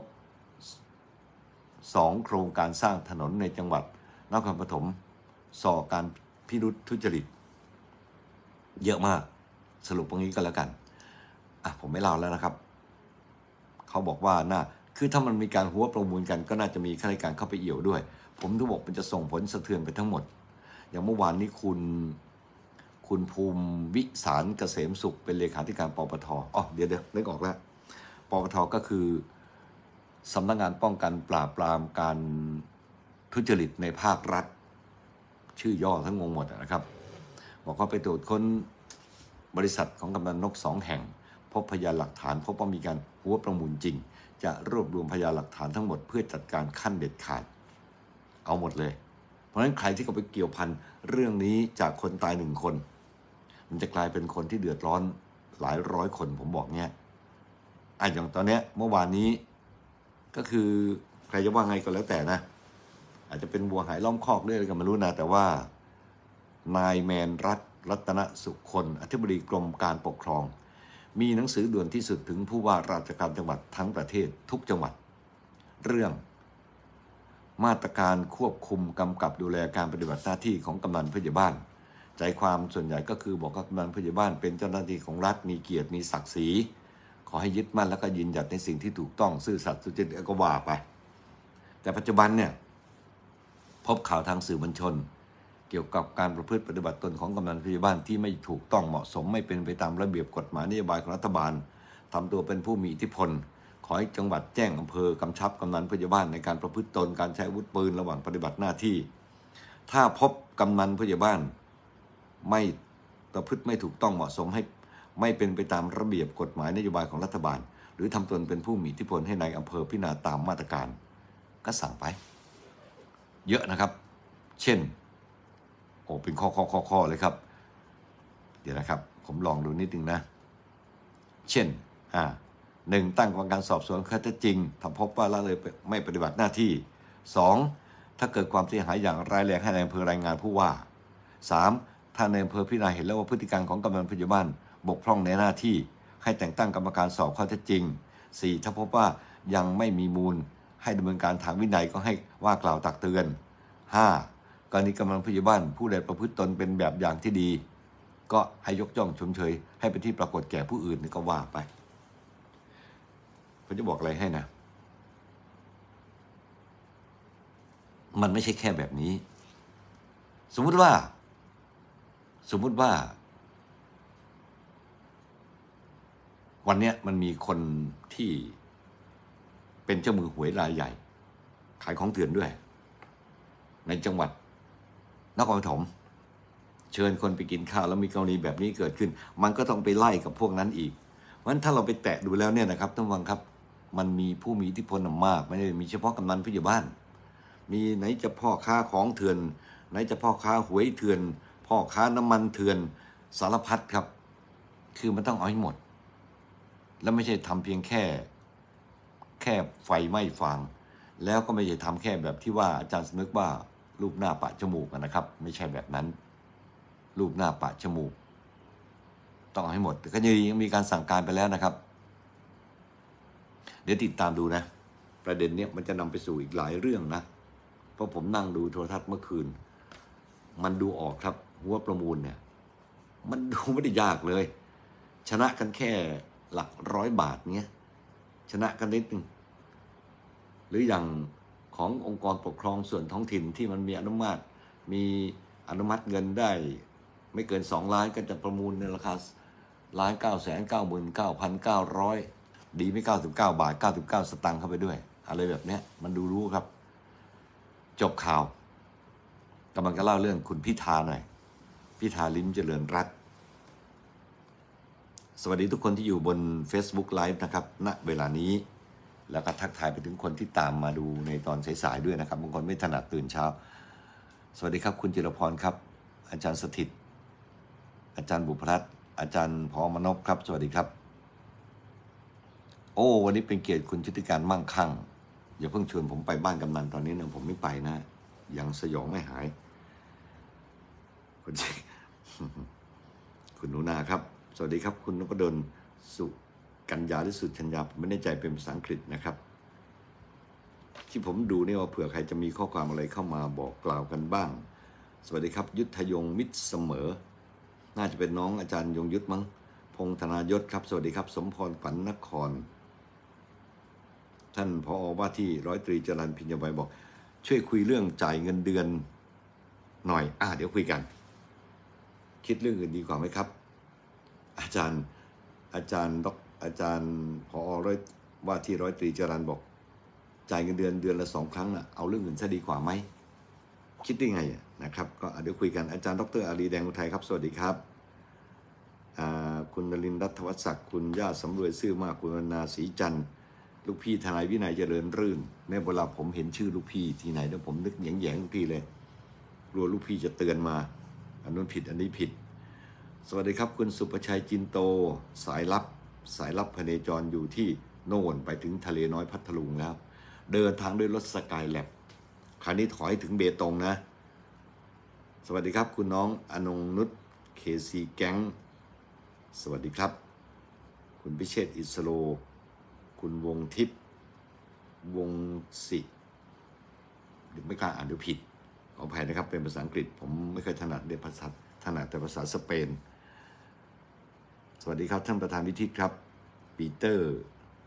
2โครงการสร้างถนนในจังหวัดนครปฐมส่อการพิรุธทุจริตเยอะมากสรุปตรงนี้ก็แล้วกันผมไม่เล่าแล้วนะครับเขาบอกว่าคือถ้ามันมีการหัวประมูลกันก็น่าจะมีข้าราชการเข้าไปเอี่ยวด้วยผมถึงบอกมันจะส่งผลสะเทือนไปทั้งหมดอย่างเมื่อวานนี้คุณภูมิวิสารเกษมสุขเป็นเลขาธิการปปทเดี๋ยวนึกออกแล้วปปทก็คือสำนักงานป้องกันปราบปรามการทุจริตในภาครัฐชื่อย่อทั้งงงหมดนะครับบอกว่าไปตรวจค้นบริษัทของกำนันนก2แห่งพบพยานหลักฐานพบว่ามีการหัวประมูลจริงจะรวบรวมพยานหลักฐานทั้งหมดเพื่อจัดการขั้นเด็ดขาดเอาหมดเลยเพราะฉะนั้นใครที่เขาไปเกี่ยวพันเรื่องนี้จากคนตาย1คนมันจะกลายเป็นคนที่เดือดร้อนหลายร้อยคนผมบอกเนี้ยอย่างตอนเนี้ยเมื่อวานนี้ก็คือใครจะว่าไงก็แล้วแต่นะอาจจะเป็นวัวหายล้อมคอกเรื่อยๆก็ไม่รู้นะแต่ว่านายแมนรัตนสุคนอธิบดีกรมการปกครองมีหนังสือด่วนที่สุดถึงผู้ว่าราชการจังหวัดทั้งประเทศทุกจังหวัดเรื่องมาตรการควบคุมกำกับดูแลการปฏิบัติหน้าที่ของกำนันผู้ใหญ่บ้านใจความส่วนใหญ่ก็คือบอกว่ากำนันผู้ใหญ่บ้านเป็นเจ้าหน้าที่ของรัฐมีเกียรติมีศักดิ์ศรีขอให้ยึดมั่นแล้วก็ยืนหยัดในสิ่งที่ถูกต้องซื่อสัตย์สุจริตก็ว่าไปแต่ปัจจุบันเนี่ยพบข่าวทางสื่อมวลชนเกี่ยวกับการประพฤติปฏิบัติตนของกำนันผู้ใหญ่บ้านที่ไม่ถูกต้องเหมาะสมไม่เป็นไปตามระเบียบกฎหมายนโยบายของรัฐบาลทำตัวเป็นผู้มีอิทธิพลขอให้จังหวัดแจ้งอำเภอกำชับกำนันผู้ใหญ่บ้านในการประพฤติตนการใช้อาวุธปืนระหว่างปฏิบัติหน้าที่ถ้าพบกำนันผู้ใหญ่บ้านไม่ประพฤติไม่ถูกต้องเหมาะสมให้ไม่เป็นไปตามระเบียบกฎหมายนโยบายของรัฐบาลหรือทำตนเป็นผู้มีอิทธิพลให้นายอำเภอพิจารณาตามมาตรการก็สั่งไปเยอะนะครับเช่นเป็นข้อเลยครับเดี๋ยวนะครับผมลองดูนิดนึงนะเช่น 1. ตั้งกรรมการสอบสวนข้อเท็จจริงถ้าพบว่าละเลยไม่ปฏิบัติหน้าที่ 2. ถ้าเกิดความเสียหายอย่างร้ายแรงให้นายอำเภอรายงานผู้ว่า 3. ถ้านายอำเภอพิจารณาเห็นแล้วว่าพฤติการของกำนันผู้ใหญ่บ้านบกพร่องในหน้าที่ให้แต่งตั้งกรรมการสอบข้อเท็จจริง 4. ถ้าพบว่ายังไม่มีมูลให้ดำเนินการทางวินัยก็ให้ว่ากล่าวตักเตือน 5. กรณีกำนันผู้ใหญ่บ้านผู้ใดประพฤติตนเป็นแบบอย่างที่ดีก็ให้ยกย่องชมเชยให้เป็นที่ปรากฏแก่ผู้อื่นก็ว่าไปผมจะบอกอะไรให้นะมันไม่ใช่แค่แบบนี้สมมุติว่าวันนี้มันมีคนที่เป็นเจ้ามือหวยรายใหญ่ขายของเถื่อนด้วยในจังหวัดนครปฐมเชิญคนไปกินข้าวแล้วมีกรณีแบบนี้เกิดขึ้นมันก็ต้องไปไล่กับพวกนั้นอีกเพราะฉะนั้นถ้าเราไปแตะดูแล้วเนี่ยนะครับท่านผู้ฟังครับมันมีผู้มีอิทธิพลมากไม่ได้มีเฉพาะกำนันผู้ใหญ่บ้านมีไหนจะพ่อค้าของเถื่อนไหนจะพ่อค้าหวยเถื่อนพ่อค้าน้ำมันเถื่อนสารพัดครับคือมันต้องเอาให้หมดแล้วไม่ใช่ทำเพียงแค่ไฟไหม้ฟางแล้วก็ไม่ใช่ทำแค่แบบที่ว่าอาจารย์สนึกว่ารูปหน้าปะจมูกนะครับไม่ใช่แบบนั้นรูปหน้าปะจมูกต้องเอาให้หมดแต่ก็ยังมีการสั่งการไปแล้วนะครับเดี๋ยวติดตามดูนะประเด็นนี้มันจะนำไปสู่อีกหลายเรื่องนะเพราะผมนั่งดูโทรทัศน์เมื่อคืนมันดูออกครับหัวประมูลเนี่ยมันดูไม่ได้ยากเลยชนะกันแค่หลัก100 บาทเนี้ยชนะกันนิดนึงหรืออย่างขององค์กรปกครองส่วนท้องถิ่นที่มันมีอนุมัติเงินได้ไม่เกิน2 ล้านก็จะประมูลในราคา1,999,900ดีไม่99 บาท99 สตางค์เข้าไปด้วยอะไรแบบนี้มันดูรู้ครับจบข่าวกำลังจะเล่าเรื่องคุณพิธาหน่อยพิธาลิ้มเจริญรัตน์สวัสดีทุกคนที่อยู่บน Facebook Live นะครับณเวลานี้แล้วก็ทักทายไปถึงคนที่ตามมาดูในตอนสายๆด้วยนะครับบางคนไม่ถนัดตื่นเช้าสวัสดีครับคุณจิรพรครับอาจารย์สถิตอาจารย์บุพรัตน์อาจารย์พมนพครับสวัสดีครับโอ้วันนี้เป็นเกียรติคุณชุติการมั่งคั่งอย่าเพิ่งชวนผมไปบ้านกำนันตอนนี้นะผมไม่ไปนะยังสยองไม่หายคุณหนูนาครับสวัสดีครับคุณนพดลสุกัญญาหรือสุชัญญาผมไม่แน่ใจเป็นภาษาอังกฤษนะครับที่ผมดูนี่ว่าเผื่อใครจะมีข้อความอะไรเข้ามาบอกกล่าวกันบ้างสวัสดีครับยุทธยงมิตรเสมอน่าจะเป็นน้องอาจารย์ยงยุทธมั้งพงธนายศครับสวัสดีครับสมพรขวัญนครท่านผอ.ว่าที่ร้อยตรีจรัญพิญญาไวบอกช่วยคุยเรื่องจ่ายเงินเดือนหน่อยเดี๋ยวคุยกันคิดเรื่องอื่นดีกว่าไหมครับอาจารย์ผอ.ว่าที่ร้อยตรีจรัญบอกจ่ายเงินเดือนละ2 ครั้งน่ะเอาเรื่องอื่นซะดีกว่าไหมคิดได้ไงนะครับก็เดี๋ยวคุยกันอาจารย์ดร.อารีแดงอุทัยครับสวัสดีครับคุณนรินทร์รัตวัฒน์ศักดิ์คุณย่าสำรวยซื่อมากคุณวรรณาศรีจันทร์ลูกพี่ทนายวินัยเจริญรื่นในเวลาผมเห็นชื่อลูกพี่ที่ไหนแล้วผมนึกแย่งลูกพี่เลยกลัวลูกพี่จะเตือนมาอันนู้นผิดอันนี้ผิดสวัสดีครับคุณสุประชัยจินโตสายลับพเนจรอยู่ที่โน่นไปถึงทะเลน้อยพัทลุงแล้วเดินทางด้วยรถสกายแลบคราวนี้ถอยถึงเบตงนะสวัสดีครับคุณน้องอนงนุชเคซีแก๊งสวัสดีครับคุณพิเชษฐ์อิสโลคุณวงทิพย์วงศิหรือไม่กล้าอ่านดูผิดขออภัยนะครับเป็นภาษาอังกฤษผมไม่เคยถนัดแต่ภาษาสเปนสวัสดีครับท่านประธานวิทิตครับปีเตอร์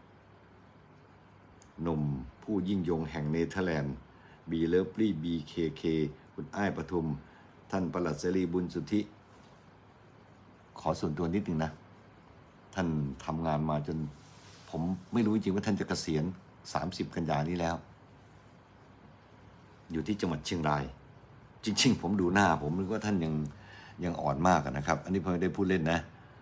หนุ่มผู้ยิ่งยงแห่งเนเธอร์แลนด์บีเลิฟลี่บีเคคุณอ้ายปทุมท่านปลัดเสรีบุญสุทธิขอส่วนตัวนิดนึงนะท่านทำงานมาจนผมไม่รู้จริงว่าท่านจะเกษียณ30 กันยายนนี้แล้วอยู่ที่จังหวัดเชียงรายจริงๆผมดูหน้าผมนึกว่าท่านยังอ่อนมากนะครับอันนี้ผมไม่ได้พูดเล่นนะ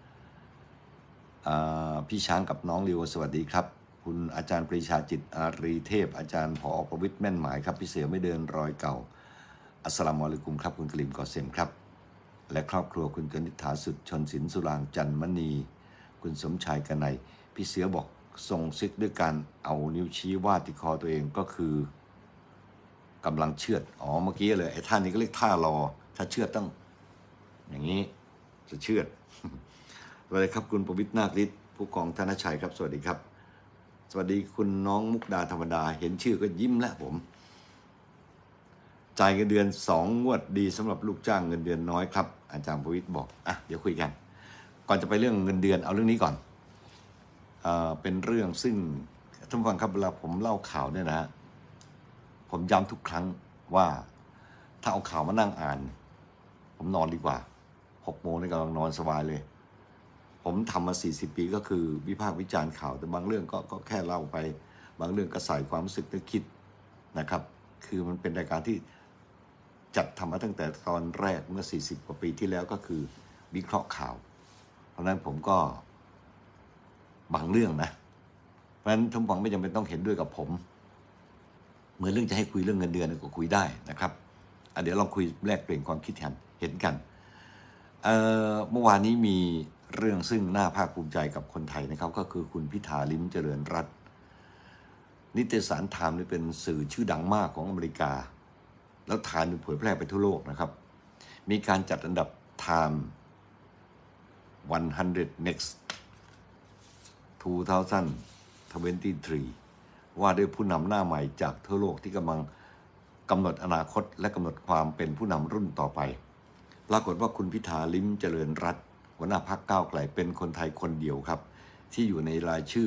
พี่ช้างกับน้องริวสวัสดีครับคุณอาจารย์ปรีชาจิตอารีเทพอาจารย์ผอ.ประวิตรแม่นหมายครับพี่เสือไม่เดินรอยเก่าอัสสลามุอะลัยกุมครับคุณกลิมกอเซมครับและครอบครัวคุณกนิษฐาสุดชนศิลป์สุรางจันมณีคุณสมชายกนัยพี่เสือบอกส่งซิกด้วยการเอานิ้วชี้วาดที่คอตัวเองก็คือกำลังเชือดเมื่อกี้เลยไอ้ท่านี้ก็เรียกท่ารอถ้าเชือดต้องอย่างนี้จะเชือด สวัสดีครับคุณประวิตรนาคฤทธิ์ผู้กองธนชัยครับสวัสดีครับสวัสดีคุณน้องมุกดาธรรมดาเห็นชื่อก็ยิ้มแล้วผมจ่ายเงินเดือน2 งวดดีสำหรับลูกจ้างเงินเดือนน้อยครับอาจารย์ประวิตรบอกเดี๋ยวคุยกันก่อนจะไปเรื่องเงินเดือนเอาเรื่องนี้ก่อนเป็นเรื่องซึ่งท่านผู้ฟังครับเวลาผมเล่าข่าวเนี่ยนะผมย้ำทุกครั้งว่าถ้าเอาข่าวมานั่งอ่านผมนอนดีกว่า6 โมงนี่กำลังนอนสบายเลยผมทำมา40 ปีก็คือวิพากษ์วิจารณ์ข่าวแต่บางเรื่องก็แค่เล่าไปบางเรื่องก็ใส่ความรู้สึกนึกคิดนะครับคือมันเป็นรายการที่จัดทำมาตั้งแต่ตอนแรกเมื่อ40 กว่าปีที่แล้วก็คือวิเคราะห์ข่าวเพราะนั้นผมก็บางเรื่องนะเพราะฉะนั้นท่านผู้ฟังไม่จำเป็นต้องเห็นด้วยกับผมเหมือนเรื่องจะให้คุยเรื่องเงินเดือนก็คุยได้นะครับเดี๋ยวลองคุยแลกเปลี่ยนความคิดเห็นกันเมื่อวานนี้มีเรื่องซึ่งน่าภาคภูมิใจกับคนไทยนะครับก็คือคุณพิธาลิ้มเจริญรัตน์นิตยสารไทม์นี่เป็นสื่อชื่อดังมากของอเมริกาแล้วไทม์เผยแพร่ไปทั่วโลกนะครับมีการจัดอันดับ Time 100 Next 2023 ว่าด้วยผู้นำหน้าใหม่จากทั่วโลกที่กำลังกำหนดอนาคตและกำหนดความเป็นผู้นำรุ่นต่อไปปรากฏว่าคุณพิธาลิ้มเจริญรัตน์หัวหน้าพรรคก้าวไกลเป็นคนไทยคนเดียวครับที่อยู่ในรายชื่อ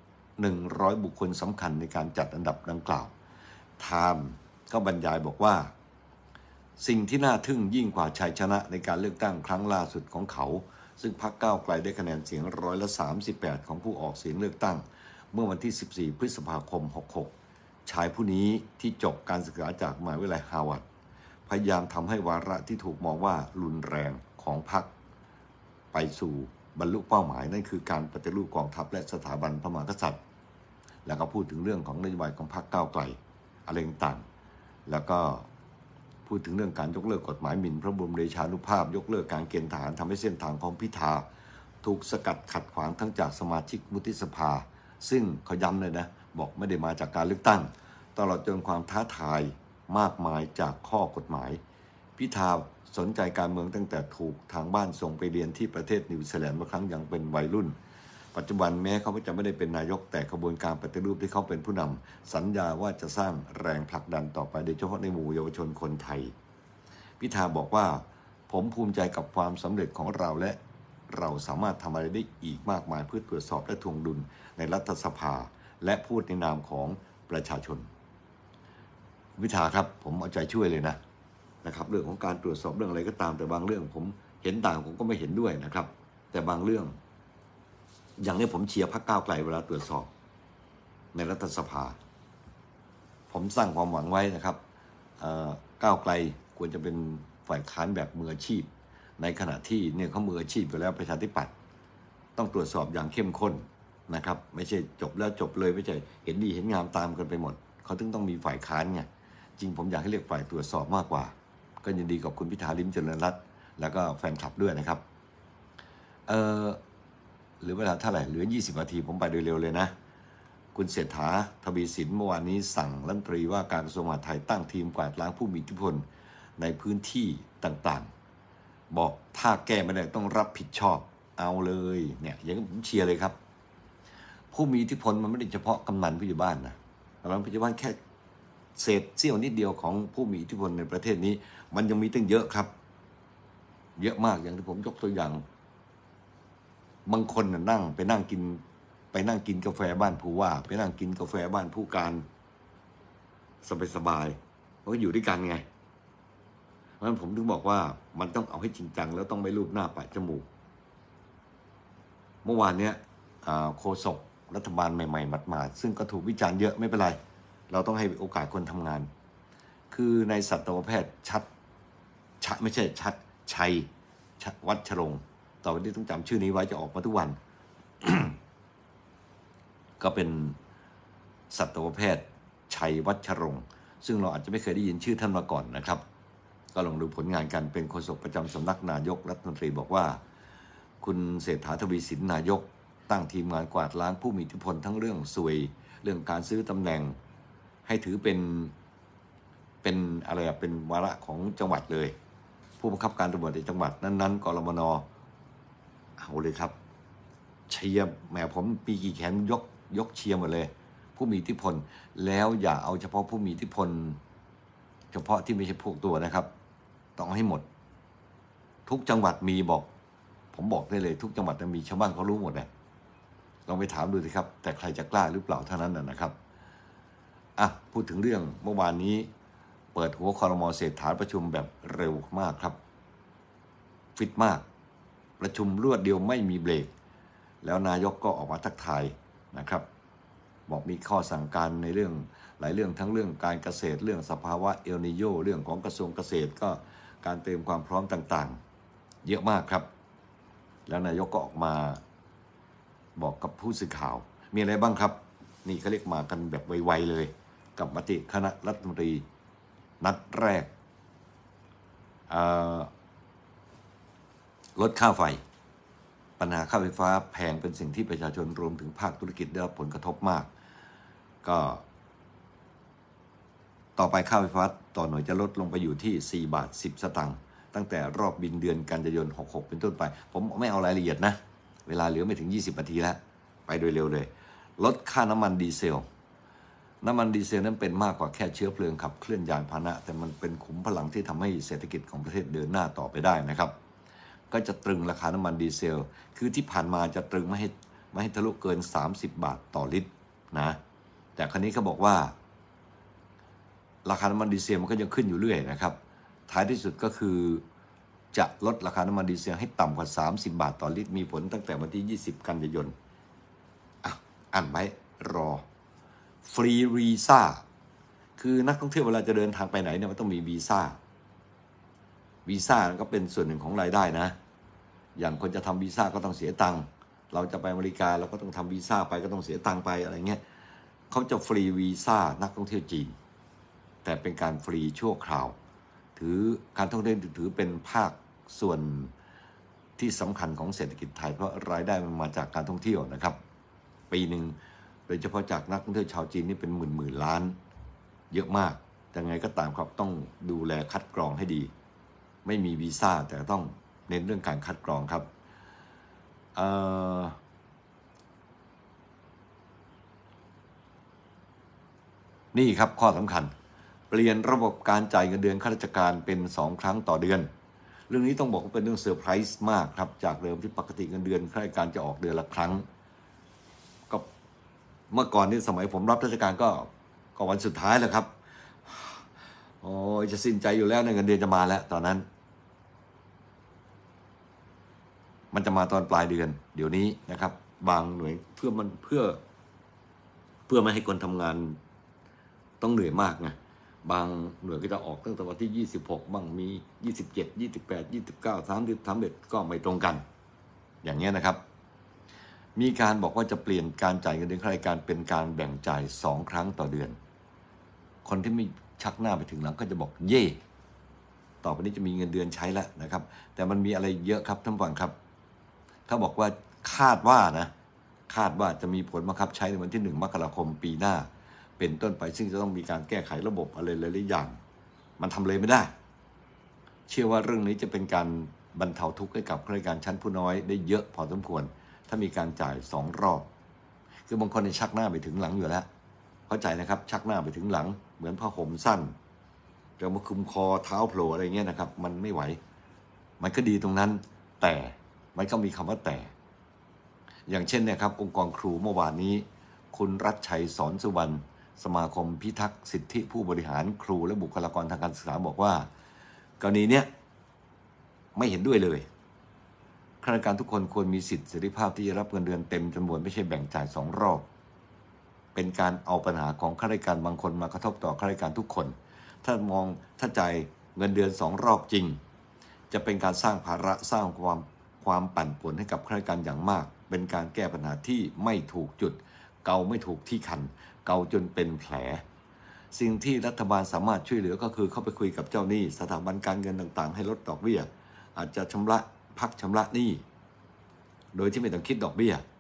100 บุคคลสำคัญในการจัดอันดับดังกล่าวไทม์ก็บรรยายบอกว่าสิ่งที่น่าทึ่งยิ่งกว่าชัยชนะในการเลือกตั้งครั้งล่าสุดของเขาซึ่งพรรคก้าวไกลได้คะแนนเสียง38%ของผู้ออกเสียงเลือกตั้งเมื่อวันที่14 พฤษภาคม 66ชายผู้นี้ที่จบการศึกษาจากมหาวิทยาลัยฮาร์วาร์ดพยายามทำให้วาระที่ถูกมองว่ารุนแรงของพรรคไปสู่บรรลุเป้าหมายนั่นคือการปฏิรูปกองทัพและสถาบันพระมหากษัตริย์แล้วก็พูดถึงเรื่องของนโยบายของพรรคก้าวไกลอะไรต่างๆแล้วก็พูดถึงเรื่องการยกเลิกกฎหมายหมิ่นพระบรมเดชานุภาพยกเลิกการเกณฑ์ทหารทำให้เส้นทางของพิธาถูกสกัดขัดขวางทั้งจากสมาชิกวุฒิสภาซึ่งเขาย้ำเลยนะบอกไม่ได้มาจากการเลือกตั้งตลอดจนความท้าทายมากมายจากข้อกฎหมายพิธาสนใจการเมืองตั้งแต่ถูกทางบ้านส่งไปเรียนที่ประเทศนิวซีแลนด์เมื่อครั้งยังเป็นวัยรุ่นปัจจุบันแม้เขาจะไม่ได้เป็นนายกแต่กระบวนการปฏิรูปที่เขาเป็นผู้นำสัญญาว่าจะสร้างแรงผลักดันต่อไปโดยเฉพาะในหมู่เยาวชนคนไทยพิธาบอกว่าผมภูมิใจกับความสำเร็จของเราและเราสามารถทำอะไรได้อีกมากมายเพื่อตรวจสอบและทวงดุลในรัฐสภาและพูดในนามของประชาชนพิธาครับผมเอาใจช่วยเลยนะครับเรื่องของการตรวจสอบเรื่องอะไรก็ตามแต่บางเรื่องผมเห็นต่างผมก็ไม่เห็นด้วยนะครับแต่บางเรื่องอย่างนี้ผมเชียร์พรรคก้าวไกลเวลาตรวจสอบในรัฐสภาผมสร้างความหวังไว้นะครับก้าวไกลควรจะเป็นฝ่ายค้านแบบมืออาชีพในขณะที่เนี่ยเขามืออาชีพอยู่แล้วประชาธิปัตย์ต้องตรวจสอบอย่างเข้มข้นนะครับไม่ใช่จบแล้วจบเลยไม่ใช่เห็นดีเห็นงามตามกันไปหมดเขาต้องมีฝ่ายค้านไงจริงผมอยากให้เรียกฝ่ายตรวจสอบมากกว่าก็ยินดีกับคุณพิธาลิ้มเจริญรัตน์แล้วก็แฟนคลับด้วยนะครับเหลือเวลาเท่าไหร่เหลือ20 นาทีผมไปโดยเร็วเลยนะคุณเศรษฐาทวีสินเมื่อวานนี้สั่งรัฐมนตรีว่าการกระทรวงมหาดไทยตั้งทีมกวาดล้างผู้มีอิทธิพลในพื้นที่ต่างๆบอกถ้าแก้ไม่ได้ต้องรับผิดชอบเอาเลยเนี่ยอย่างนี้ผมเชียร์เลยครับผู้มีอิทธิพลมันไม่ได้เฉพาะกำนันผู้ใหญ่บ้านนะกำนันผู้ใหญ่บ้านแค่เศษเสี้ยวนิดเดียวของผู้มีอิทธิพลในประเทศนี้มันยังมีตั้งเยอะครับเยอะมากอย่างที่ผมยกตัวอย่างบางคนไปนั่งกินกาแฟบ้านผู้ว่าไปนั่งกินกาแฟบ้านผู้การสบายๆมันก็อยู่ด้วยกันไงเพราะฉะนั้นผมถึงบอกว่ามันต้องเอาให้จริงจังแล้วต้องไม่ลูบหน้าปะจมูกเมื่อวานเนี้ยโฆษกรัฐบาลใหม่ๆหมาดๆซึ่งก็ถูกวิจารณ์เยอะไม่เป็นไรเราต้องให้โอกาสคนทำงานคือในสัตวแพทย์ชัยวัชรงค์ต่อไปนี้ต้องจำชื่อนี้ไว้จะออกมาทุกวัน ก็เป็นสัตวแพทย์ชัยวัชรงค์ซึ่งเราอาจจะไม่เคยได้ยินชื่อท่านมาก่อนนะครับก็ลองดูผลงานกันเป็นโฆษกประจำสำนักนายกรัฐมนตรีบอกว่าคุณเศรษฐาทวีสินนายกตั้งทีมงานกวาดล้างผู้มีอิทธิพลทั้งเรื่องสวยเรื่องการซื้อตำแหน่งให้ถือเป็นอะไรเป็นวาระของจังหวัดเลยผู้บังคับการตำรวจในจังหวัดนั้นๆกรมน.เอาเลยครับเชียร์แหมผมปีกี่แขนยกเชียร์หมดเลยผู้มีอิทธิพลแล้วอย่าเอาเฉพาะผู้มีอิทธิพลเฉพาะที่ไม่ใช่พวกตัวนะครับต้องให้หมดทุกจังหวัดมีบอกผมบอกได้เลยทุกจังหวัดมีชาวบ้านเขารู้หมดเลยลองไปถามดูสิครับแต่ใครจะกล้าหรือเปล่าเท่านั้นนะครับพูดถึงเรื่องเมื่อวานนี้เปิดหัวครม.เศรษฐาประชุมแบบเร็วมากครับฟิตมากประชุมรวดเดียวไม่มีเบรกแล้วนายกก็ออกมาทักทายนะครับบอกมีข้อสั่งการในเรื่องหลายเรื่องทั้งเรื่องการเกษตรเรื่องสภาวะเอลนิโญเรื่องของกระทรวงเกษตรก็การเตรียมความพร้อมต่างๆเยอะมากครับแล้วนายกก็ออกมาบอกกับผู้สื่อข่าวมีอะไรบ้างครับนี่เขาเรียกมากันแบบไวๆเลยกับมติคณะรัฐมนตรีนัดแรกลดค่าไฟปัญหาค่าไฟฟ้าแพงเป็นสิ่งที่ประชาชนรวมถึงภาคธุรกิจได้รับผลกระทบมากก็ต่อไปค่าไฟฟ้าต่อหน่วยจะลดลงไปอยู่ที่4 บาท 10 สตางค์ตั้งแต่รอบบินเดือนกันยายน66เป็นต้นไปผมไม่เอารายละเอียดนะเวลาเหลือไม่ถึง20 นาทีแล้วไปโดยเร็วเลยลดค่าน้ำมันดีเซลนั้นเป็นมากกว่าแค่เชื้อเพลิงขับเคลื่อนยานพาหนะแต่มันเป็นขุมพลังที่ทำให้เศรษฐกิจของประเทศเดินหน้าต่อไปได้นะครับก็จะตรึงราคาน้ำมันดีเซลคือที่ผ่านมาจะตรึงไม่ให้ทะลุเกิน30 บาทต่อลิตรนะแต่คราวนี้เขาบอกว่าราคาน้ำมันดีเซลมันก็ยังขึ้นอยู่เรื่อยนะครับท้ายที่สุดก็คือจะลดราคาน้ำมันดีเซลให้ต่ำกว่า30 บาทต่อลิตรมีผลตั้งแต่วันที่20 กันยายนอ่านไว้รอฟรีวีซ่าคือนักท่องเที่ยวเวลาจะเดินทางไปไหนเนี่ยมันต้องมีวีซ่าก็เป็นส่วนหนึ่งของรายได้นะอย่างคนจะทำวีซ่าก็ต้องเสียตังค์เราจะไปอเมริกาเราก็ต้องทำวีซ่าไปก็ต้องเสียตังค์ไปอะไรเงี้ยเขาจะฟรีวีซ่านักท่องเที่ยวจีนแต่เป็นการฟรีชั่วคราวถือการท่องเที่ยวถือเป็นภาคส่วนที่สำคัญของเศรษฐกิจไทยเพราะรายได้มันมาจากการท่องเที่ยวนะครับปีหนึ่งโดยเฉพาะจากนักท่องเที่ยวชาวจีนนี่เป็นหมื่นล้านเยอะมากยังไงก็ตามครับต้องดูแลคัดกรองให้ดีไม่มีวีซ่าแต่ต้องเน้นเรื่องการคัดกรองครับนี่ครับข้อสำคัญเปลี่ยนระบบการจ่ายเงินเดือนข้าราชการเป็น2 ครั้งต่อเดือนเรื่องนี้ต้องบอกว่าเป็นเรื่องเซอร์ไพรส์มากครับจากเดิมที่ปกติเงินเดือนข้าราชการจะออกเดือนละครั้งก็เมื่อก่อนนี่สมัยผมรับราชการก็วันสุดท้ายแหละครับโอ้ยจะสิ้นใจอยู่แล้วเงินเดือนจะมาแล้วตอนนั้นมันจะมาตอนปลายเดือนเดี๋ยวนี้นะครับบางหน่วยเพื่อไม่ให้คนทำงานต้องเหนื่อยมากไงบางหน่วยก็จะออกตั้งแต่วันที่26บ้างมี27 28 29 30 ก็ไม่ตรงกันอย่างเงี้ยนะครับมีการบอกว่าจะเปลี่ยนการจ่ายเงินเดือนข้าราชการเป็นการแบ่งจ่าย2 ครั้งต่อเดือนคนที่ไม่ชักหน้าไปถึงหลังก็จะบอกเย่ต่อไปนี้จะมีเงินเดือนใช้แล้วนะครับแต่มันมีอะไรเยอะครับท่านผู้ฟังครับเขาบอกว่าคาดว่าจะมีผลบังคับใช้ในวันที่1 มกราคมปีหน้าเป็นต้นไปซึ่งจะต้องมีการแก้ไขระบบอะไรหลายๆอย่างมันทำเลยไม่ได้เชื่อว่าเรื่องนี้จะเป็นการบรรเทาทุกข์ให้กับข้าราชการชั้นผู้น้อยได้เยอะพอสมควรถ้ามีการจ่าย2 รอบคือบางคนชักหน้าไปถึงหลังอยู่แล้วเข้าใจนะครับชักหน้าไปถึงหลังเหมือนผ้าห่มสั้นจะมาคลุมคอเท้าโผล่อะไรเงี้ยนะครับมันไม่ไหวมันก็ดีตรงนั้นแต่มันก็มีคำว่าแต่อย่างเช่นเนี่ยครับองค์กรครูเมื่อวานนี้คุณรัชชัยสอนสุวรรณสมาคมพิทักษ์สิทธิผู้บริหารครูและบุคลากรทางการศึกษาบอกว่ากรณีเนี้ยไม่เห็นด้วยเลยข้าราชการทุกคนควรมีสิทธิเสรีภาพที่จะรับเงินเดือนเต็มจำนวนไม่ใช่แบ่งจ่าย2 รอบเป็นการเอาปัญหาของข้าราชการบางคนมากระทบต่อข้าราชการทุกคนถ้าจ่ายเงินเดือน2 รอบจริงจะเป็นการสร้างภาระสร้างความปั่นป่วนให้กับข้าราชการอย่างมากเป็นการแก้ปัญหาที่ไม่ถูกจุดเกาไม่ถูกที่คันเกาจนเป็นแผลสิ่งที่รัฐบาลสามารถช่วยเหลือก็คือเข้าไปคุยกับเจ้าหนี้สถาบันการเงินต่างๆให้ลดดอกเบี้ยอาจจะพักชำระหนี้โดยที่ไม่ต้องคิดดอกเบี้ย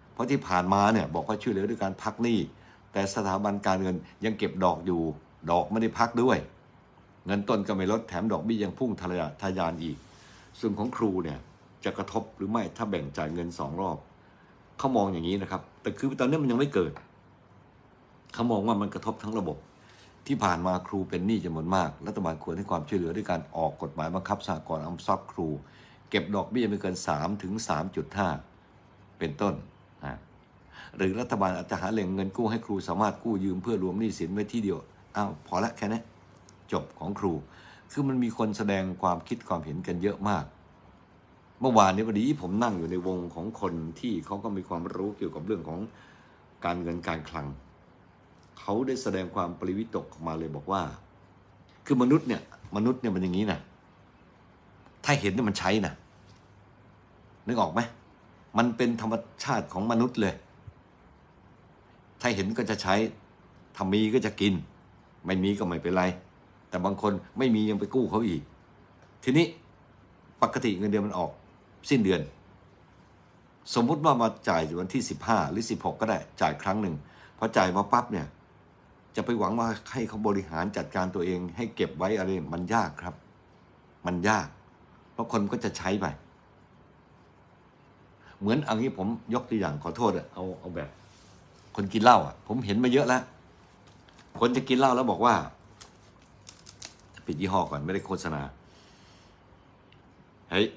เพราะที่ผ่านมาเนี่ยบอกว่าช่วยเหลือด้วยการพักหนี้แต่สถาบันการเงินยังเก็บดอกอยู่ดอกไม่ได้พักด้วยเงินต้นก็ไม่ลดแถมดอกเบี้ยยังพุ่งทะยานอีกส่วนของครูเนี่ยจะกระทบหรือไม่ถ้าแบ่งจ่ายเงิน2 รอบเขามองอย่างนี้นะครับแต่คือตอนนี้มันยังไม่เกิดเขามองว่ามันกระทบทั้งระบบที่ผ่านมาครูเป็นหนี้จำนวนมากรัฐบาลควรให้ความช่วยเหลือด้วยการออกกฎหมายบังคับสหกรณ์ออมทรัพย์ครูเก็บดอกเบี้ยไม่เกิน3 ถึง 3.5 เป็นต้นหรือรัฐบาลอาจจะหาแหล่งเงินกู้ให้ครูสามารถกู้ยืมเพื่อรวมหนี้สินไว้ที่เดียวพอละแค่นี้จบของครูคือมันมีคนแสดงความคิดความเห็นกันเยอะมากเมื่อวานนี้พอดีผมนั่งอยู่ในวงของคนที่เขาก็มีความรู้เกี่ยวกับเรื่องของการเงินการคลังเขาได้แสดงความปริวิตกออกมาเลยบอกว่าคือมนุษย์เนี่ยมันอย่างนี้นะถ้าเห็นเนี่ยมันใช้นะนึกออกไหมมันเป็นธรรมชาติของมนุษย์เลยถ้าเห็นก็จะใช้ถ้ามีก็จะกินไม่มีก็ไม่เป็นไรแต่บางคนไม่มียังไปกู้เขาอีกทีนี้ปกติเงินเดือนมันออกสิ้นเดือนสมมุติว่ามาจ่ายวันที่15หรือ16ก็ได้จ่ายครั้งหนึ่งพอจ่ายมาปั๊บเนี่ยจะไปหวังว่าให้เขาบริหารจัดการตัวเองให้เก็บไว้อะไรมันยากครับมันยากเพราะคนก็จะใช้ไปเหมือนอันนี้ผมยกตัวอย่างขอโทษเอาแบบคนกินเหล้าผมเห็นมาเยอะแล้วคนจะกินเหล้าแล้วบอกว่าปิดยี่ห้อก่อนไม่ได้โฆษณาเฮ้ย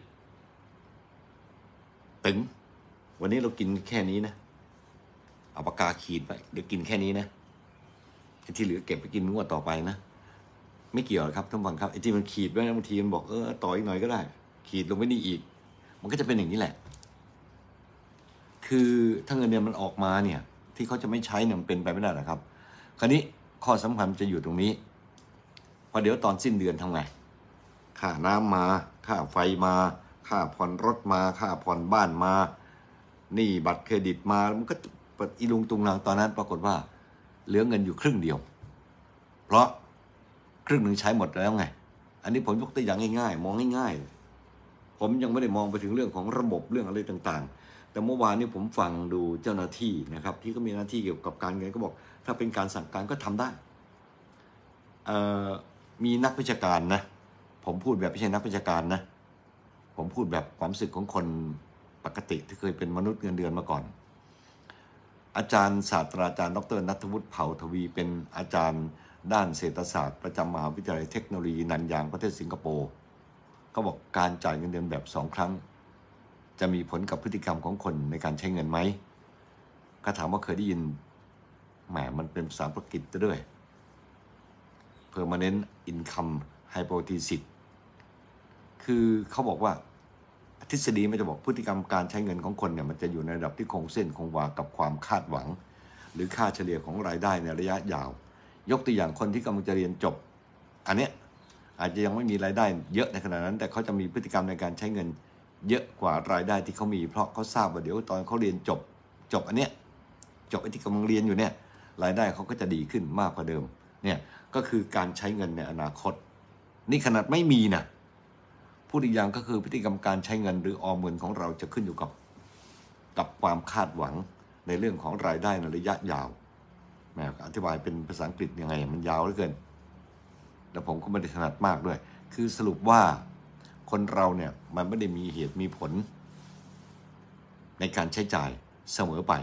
ตึงวันนี้เรากินแค่นี้นะเอาปากกาขีดไปเดี๋ยวกินแค่นี้นะไอ้ที่เหลือเก็บไปกินงวดต่อไปนะไม่เกี่ยวครับท่านผู้ฟังครับไอ้ที่มันขีดไว้บางทีมันบอกต่ออีกหน่อยก็ได้ขีดลงไปนี่อีกมันก็จะเป็นอย่างนี้แหละคือถ้าเงินเดือนมันออกมาเนี่ยที่เขาจะไม่ใช้เนี่ยมันเป็นไปไม่ได้หรอกครับคราวนี้ข้อสำคัญจะอยู่ตรงนี้พอเดี๋ยวตอนสิ้นเดือนทำไงค่าน้ำมาค่าไฟมาค่าผ่อนรถมาค่าผ่อนบ้านมาหนี้บัตรเครดิตมามันก็อีลุงตุงนางตอนนั้นปรากฏว่าเหลือเงินอยู่ครึ่งเดียวเพราะครึ่งหนึ่งใช้หมดแล้วไงอันนี้ผมยกตัวอย่างง่ายๆมองง่ายๆผมยังไม่ได้มองไปถึงเรื่องของระบบเรื่องอะไรต่างๆแต่เมื่อวานนี้ผมฟังดูเจ้าหน้าที่นะครับที่ก็มีหน้าที่เกี่ยวกับการเงินก็บอกถ้าเป็นการสั่งการก็ทำได้มีนักวิชาการนะผมพูดแบบไม่ใช่นักวิชาการนะผมพูดแบบความรู้สึกของคนปกติที่เคยเป็นมนุษย์เงินเดือนมาก่อนอาจารย์ศาสตราจารย์ดร.ณัฐวุฒิเผ่าทวีเป็นอาจารย์ด้านเศรษฐศาสตร์ประจำมหาวิทยาลัยเทคโนโลยีนันยางประเทศสิงคโปร์เขาบอกการจ่ายเงินเดือนแบบ2 ครั้งจะมีผลกับพฤติกรรมของคนในการใช้เงินไหมก็ถามว่าเคยได้ยินแหมมันเป็นภาษาอังกฤษด้วย permanent income hypothesis คือเขาบอกว่าทฤษฎีมันจะบอกพฤติกรรมการใช้เงินของคนเนี่ยมันจะอยู่ในระดับที่คงเส้นคงวากับความคาดหวังหรือค่าเฉลี่ยของรายได้ในระยะยาวยกตัวอย่างคนที่กำลังจะเรียนจบอันเนี้ยอาจจะยังไม่มีรายได้เยอะในขณะนั้นแต่เขาจะมีพฤติกรรมในการใช้เงินเยอะกว่ารายได้ที่เขามีเพราะเขาทราบว่าเดี๋ยวตอนเขาเรียนจบอันเนี้ยจบไอ้ที่กำลังเรียนอยู่เนี่ยรายได้เขาก็จะดีขึ้นมากกว่าเดิมเนี่ยก็คือการใช้เงินในอนาคตนี่ขนาดไม่มีนะพูดอีกอย่างก็คือพฤติกรรมการใช้เงินหรือออมเงินของเราจะขึ้นอยู่กับความคาดหวังในเรื่องของรายได้ในระยะยาวแม่อธิบายเป็นภาษาอังกฤษยังไงมันยาวเหลือเกินแต่ผมก็ไม่ได้ถนัดมากด้วยคือสรุปว่าคนเราเนี่ยมันไม่ได้มีเหตุมีผลในการใช้จ่ายเสมอไป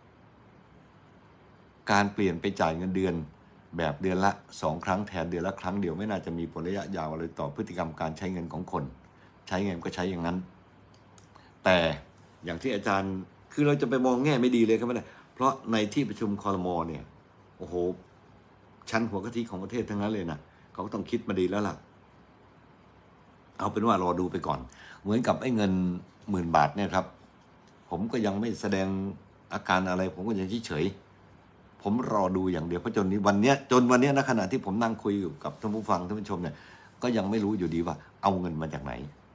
การเปลี่ยนไปจ่ายเงินเดือนแบบเดือนละ2 ครั้งแทนเดือนละครั้งเดียวไม่น่าจะมีผลระยะยาวอะไรต่อพฤติกรรมการใช้เงินของคนใช้เงินก็ใช้อย่างนั้นแต่อย่างที่อาจารย์คือเราจะไปมองแง่ไม่ดีเลยก็ไม่ได้เพราะในที่ประชุมครม.เนี่ยโอ้โหชั้นหัวกะทิของประเทศทั้งนั้นเลยนะเขาต้องคิดมาดีแล้วล่ะเอาเป็นว่ารอดูไปก่อนเหมือนกับไอ้เงิน10,000 บาทเนี่ยครับผมก็ยังไม่แสดงอาการอะไรผมก็ยังเฉยผมรอดูอย่างเดียวเพราะจนวันนี้ณขณะที่ผมนั่งคุยอยู่กับท่านผู้ฟังท่านผู้ชมเนี่ยก็ยังไม่รู้อยู่ดีว่าเอาเงินมาจากไหน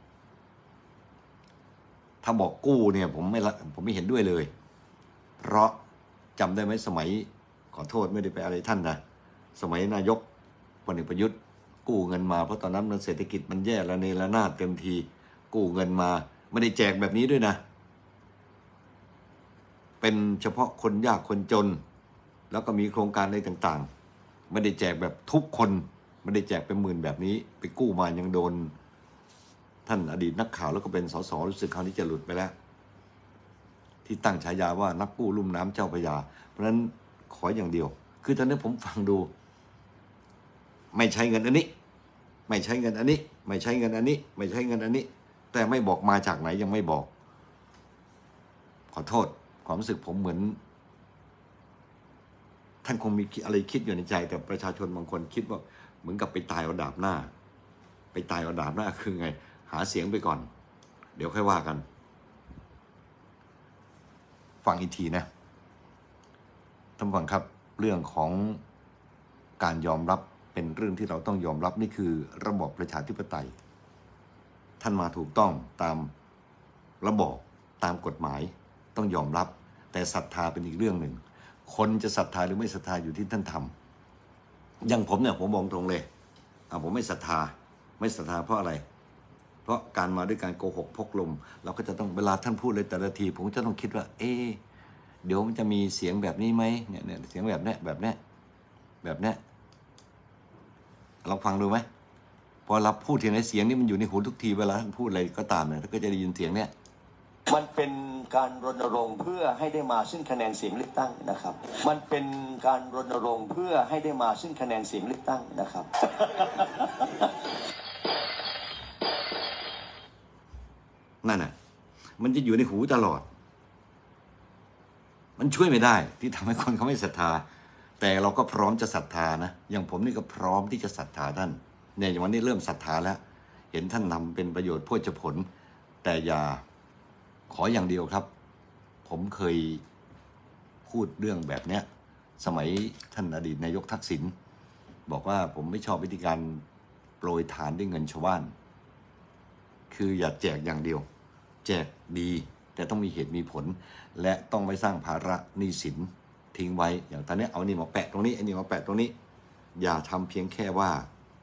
ถ้าบอกกู้เนี่ยผมไม่เห็นด้วยเลยเพราะจำได้ไหมสมัยขอโทษไม่ได้ไปอะไรท่านนะสมัยนายกพลเอกประยุทธ์กู้เงินมาเพราะตอนนั้นเศรษฐกิจมันแย่ระเนระนาดเต็มทีกู้เงินมาไม่ได้แจกแบบนี้ด้วยนะไปเป็นเฉพาะคนยากคนจนแล้วก็มีโครงการอะไรต่างๆไม่ได้แจกแบบทุกคนไม่ได้แจกเป็นหมื่นแบบนี้ไปกู้มายังโดนท่านอดีตนักข่าวแล้วก็เป็นสสรู้สึกคราวนี้จะหลุดไปแล้วที่ตั้งฉายาว่านักกู้ลุ่มน้ำเจ้าพระยาเพราะฉะนั้นขออย่างเดียวคือตอนนี้ผมฟังดูไม่ใช้เงินอันนี้ไม่ใช้เงินอันนี้ไม่ใช้เงินอันนี้ไม่ใช้เงินอันนี้แต่ไม่บอกมาจากไหนยังไม่บอกขอโทษความรู้สึกผมเหมือนท่านคงมีอะไรคิดอยู่ในใจแต่ประชาชนบางคนคิดว่าเหมือนกับไปตายเอาดาบหน้าไปตายเอาดาบหน้าคือไงหาเสียงไปก่อนเดี๋ยวค่อยว่ากันฟังอีกทีนะท่านผู้ฟังครับเรื่องของการยอมรับเป็นเรื่องที่เราต้องยอมรับนี่คือระบอบประชาธิปไตยท่านมาถูกต้องตามระบอบตามกฎหมายต้องยอมรับแต่ศรัทธาเป็นอีกเรื่องหนึ่งคนจะศรัทธาหรือไม่ศรัทธาอยู่ที่ท่านทำอย่างผมเนี่ยผมบอกตรงเลยผมไม่ศรัทธาเพราะอะไรเพราะการมาด้วยการโกหกพกลมเราก็จะต้องเวลาท่านพูดเลยแต่ละทีผมจะต้องคิดว่าเดี๋ยวมันจะมีเสียงแบบนี้ไหมเนี่ยเสียงแบบเนี้ยลองฟังดูไหมพอเราพูดทีไหนเสียงนี้มันอยู่ในหูทุกทีเวลาท่านพูดอะไรก็ตามเนี่ยท่านก็จะได้ยินเสียงเนี้ยมันเป็นการรณรงค์เพื่อให้ได้มาซึ่งคะแนนเสียงเลือกตั้งนะครับมันเป็นการรณรงค์เพื่อให้ได้มาซึ่งคะแนนเสียงเลือกตั้งนะครับนั่นน่ะมันจะอยู่ในหูตลอดมันช่วยไม่ได้ที่ทำให้คนเขาไม่ศรัทธาแต่เราก็พร้อมจะศรัทธานะอย่างผมนี่ก็พร้อมที่จะศรัทธาท่านเนี่ยวันนี้เริ่มศรัทธาแล้วเห็นท่านนำเป็นประโยชน์โภชผลแต่อย่าขออย่างเดียวครับผมเคยพูดเรื่องแบบเนี้ยสมัยท่านอดีตนายกทักษิณบอกว่าผมไม่ชอบวิธีการโปรยทานด้วยเงินชาวบ้านคืออย่าแจกอย่างเดียวแจกดีแต่ต้องมีเหตุมีผลและต้องไม่สร้างภาระหนี้สินทิ้งไว้อย่างตอนนี้เอานี่มาแปะตรงนี้อันนี้มาแปะตรงนี้อย่าทำเพียงแค่ว่า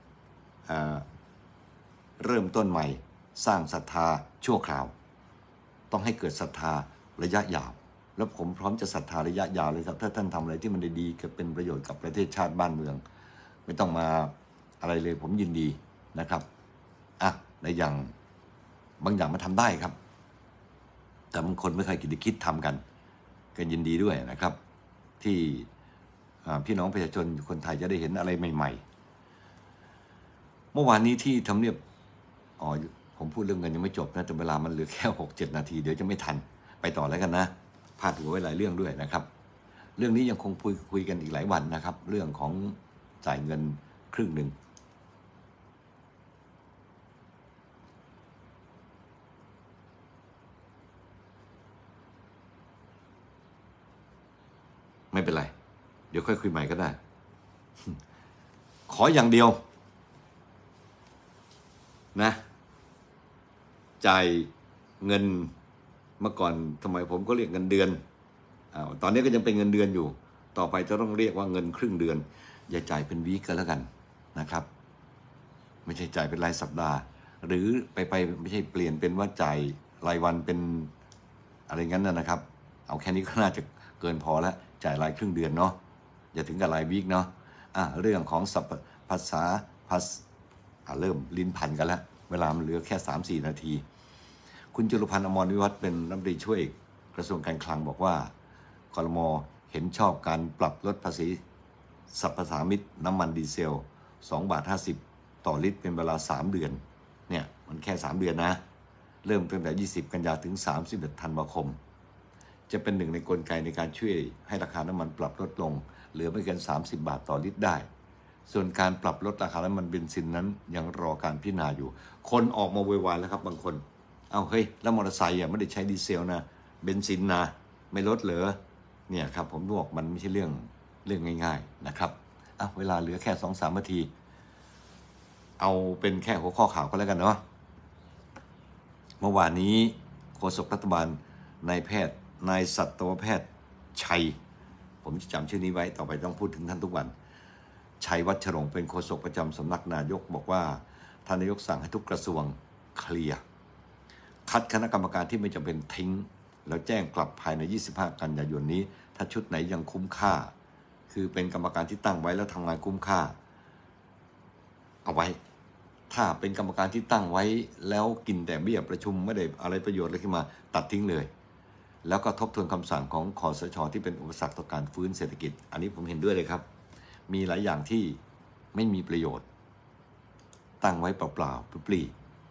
เริ่มต้นใหม่สร้างศรัทธาชั่วคราวต้องให้เกิดศรัทธาระยะยาวแล้วผมพร้อมจะศรัทธาระยะยาวเลยครับถ้าท่านทำอะไรที่มันดีๆเกิดเป็นประโยชน์กับประเทศชาติบ้านเมืองไม่ต้องมาอะไรเลยผมยินดีนะครับในอย่างบางอย่างมันทำได้ครับแต่บางคนไม่เคยคิดทำกันก็ยินดีด้วยนะครับที่พี่น้องประชาชนคนไทยจะได้เห็นอะไรใหม่ๆเมื่อวานนี้ที่ทำเนียบผมพูดเรื่องเงินยังไม่จบนะแต่เวลามันเหลือแค่ 6-7 นาทีเดี๋ยวจะไม่ทันไปต่อแล้วกันนะพาดหัวไว้หลายเรื่องด้วยนะครับเรื่องนี้ยังคงคุยกันอีกหลายวันนะครับเรื่องของจ่ายเงินครึ่งหนึ่งไม่เป็นไรเดี๋ยวค่อยคุยใหม่ก็ได้ขออย่างเดียวนะจ่ายเงินเมื่อก่อนทำไมผมก็เรียกเงินเดือนตอนนี้ก็ยังเป็นเงินเดือนอยู่ต่อไปจะต้องเรียกว่าเงินครึ่งเดือนอย่าจ่ายเป็นวีคก็แล้วกันนะครับไม่ใช่จ่ายเป็นรายสัปดาห์หรือไปไม่ใช่เปลี่ยนเป็นว่าจ่ายรายวันเป็นอะไรงั้นนะครับเอาแค่นี้ก็น่าจะเกินพอแล้วจ่ายรายครึ่งเดือนเนาะอย่าถึงกับรายวีคเนาะเรื่องของภาษาเริ่มลิ้นพันกันแล้วเวลามันเหลือแค่ 3-4 นาทีคุณจุลพันธ์อมรวิวัฒน์เป็นรัฐมนตรีช่วยกระทรวงการคลังบอกว่าครม.เห็นชอบการปรับลดภาษีสรรพสามิตน้ำมันดีเซล 2.50 ต่อลิตรเป็นเวลา3 เดือนเนี่ยมันแค่3 เดือนนะเริ่มตั้งแต่20 กันยาถึง31 ธันวาคมจะเป็นหนึ่งในกลไกในการช่วยให้ราคาน้ำมันปรับลดลงเหลือไม่เกิน30 บาทต่อลิตรได้ส่วนการปรับลดราคาน้ำมันเบนซินนั้นยังรอการพิจารณาอยู่คนออกมาโวยวายแล้วครับบางคนเฮ้ยแล้วมอเตอร์ไซค์ไม่ได้ใช้ดีเซลนะเบนซินนะไม่ลดเหรอเนี่ยครับผมบอกมันไม่ใช่เรื่องง่ายๆนะครับเวลาเหลือแค่ 2-3 นาทีเอาเป็นแค่หัวข้อข่าวก็แล้วกันเนาะเมื่อวานนี้โฆษกรัฐบาลนายสัตวแพทย์ชัยผมจะจำชื่อนี้ไว้ต่อไปต้องพูดถึงท่านทุกวันชัยวัชรงค์เป็นโฆษกประจำสำนักนายกบอกว่าท่านนายกสั่งให้ทุกกระทรวงเคลียร์คัดคณะกรรมการที่ไม่จำเป็นทิ้งแล้วแจ้งกลับภายใน 25 กันยายนนี้ถ้าชุดไหนยังคุ้มค่าคือเป็นกรรมการที่ตั้งไว้แล้วทำงานคุ้มค่าเอาไว้ถ้าเป็นกรรมการที่ตั้งไว้แล้วกินแต่เบี้ยประชุมไม่ได้อะไรประโยชน์อะไรขึ้นมาตัดทิ้งเลยแล้วก็ทบทวนคำสั่งของคสช.ที่เป็นอุปสรรคต่อการฟื้นเศรษฐกิจอันนี้ผมเห็นด้วยเลยครับมีหลายอย่างที่ไม่มีประโยชน์ตั้งไว้เปล่าๆปลี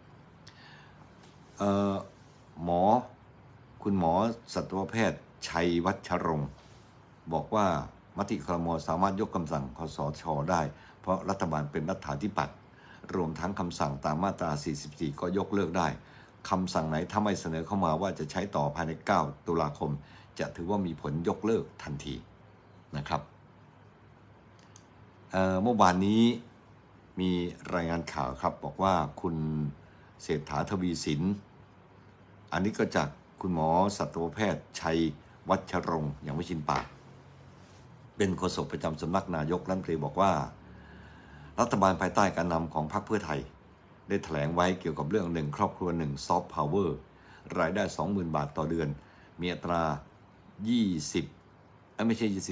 คุณหมอสัตวแพทย์ชัยวัชรงค์บอกว่ามติครม.สามารถยกคำสั่งคสช.ได้เพราะรัฐบาลเป็นรัฐาธิปัตย์รวมทั้งคำสั่งตามมาตรา 44 ก็ยกเลิกได้คำสั่งไหนถ้าไม่เสนอเข้ามาว่าจะใช้ต่อภายใน 9 ตุลาคมจะถือว่ามีผลยกเลิกทันทีนะครับเมื่อวานนี้มีรายงานข่าวครับบอกว่าคุณเศรษฐาทวีสินอันนี้ก็จากคุณหมอสัตวแพทย์ชัยวัชรงค์อย่างไม่ชินปากเป็นโฆษกประจำสำนักนายกรัฐมนตรีบอกว่ารัฐบาลภายใต้การนำของพรรคเพื่อไทยได้แถลงไว้เกี่ยวกับเรื่อง1ครอบครัว1ซอฟต์พาวเวอร์รายได้ 20,000 บาทต่อเดือนมีอัตรา20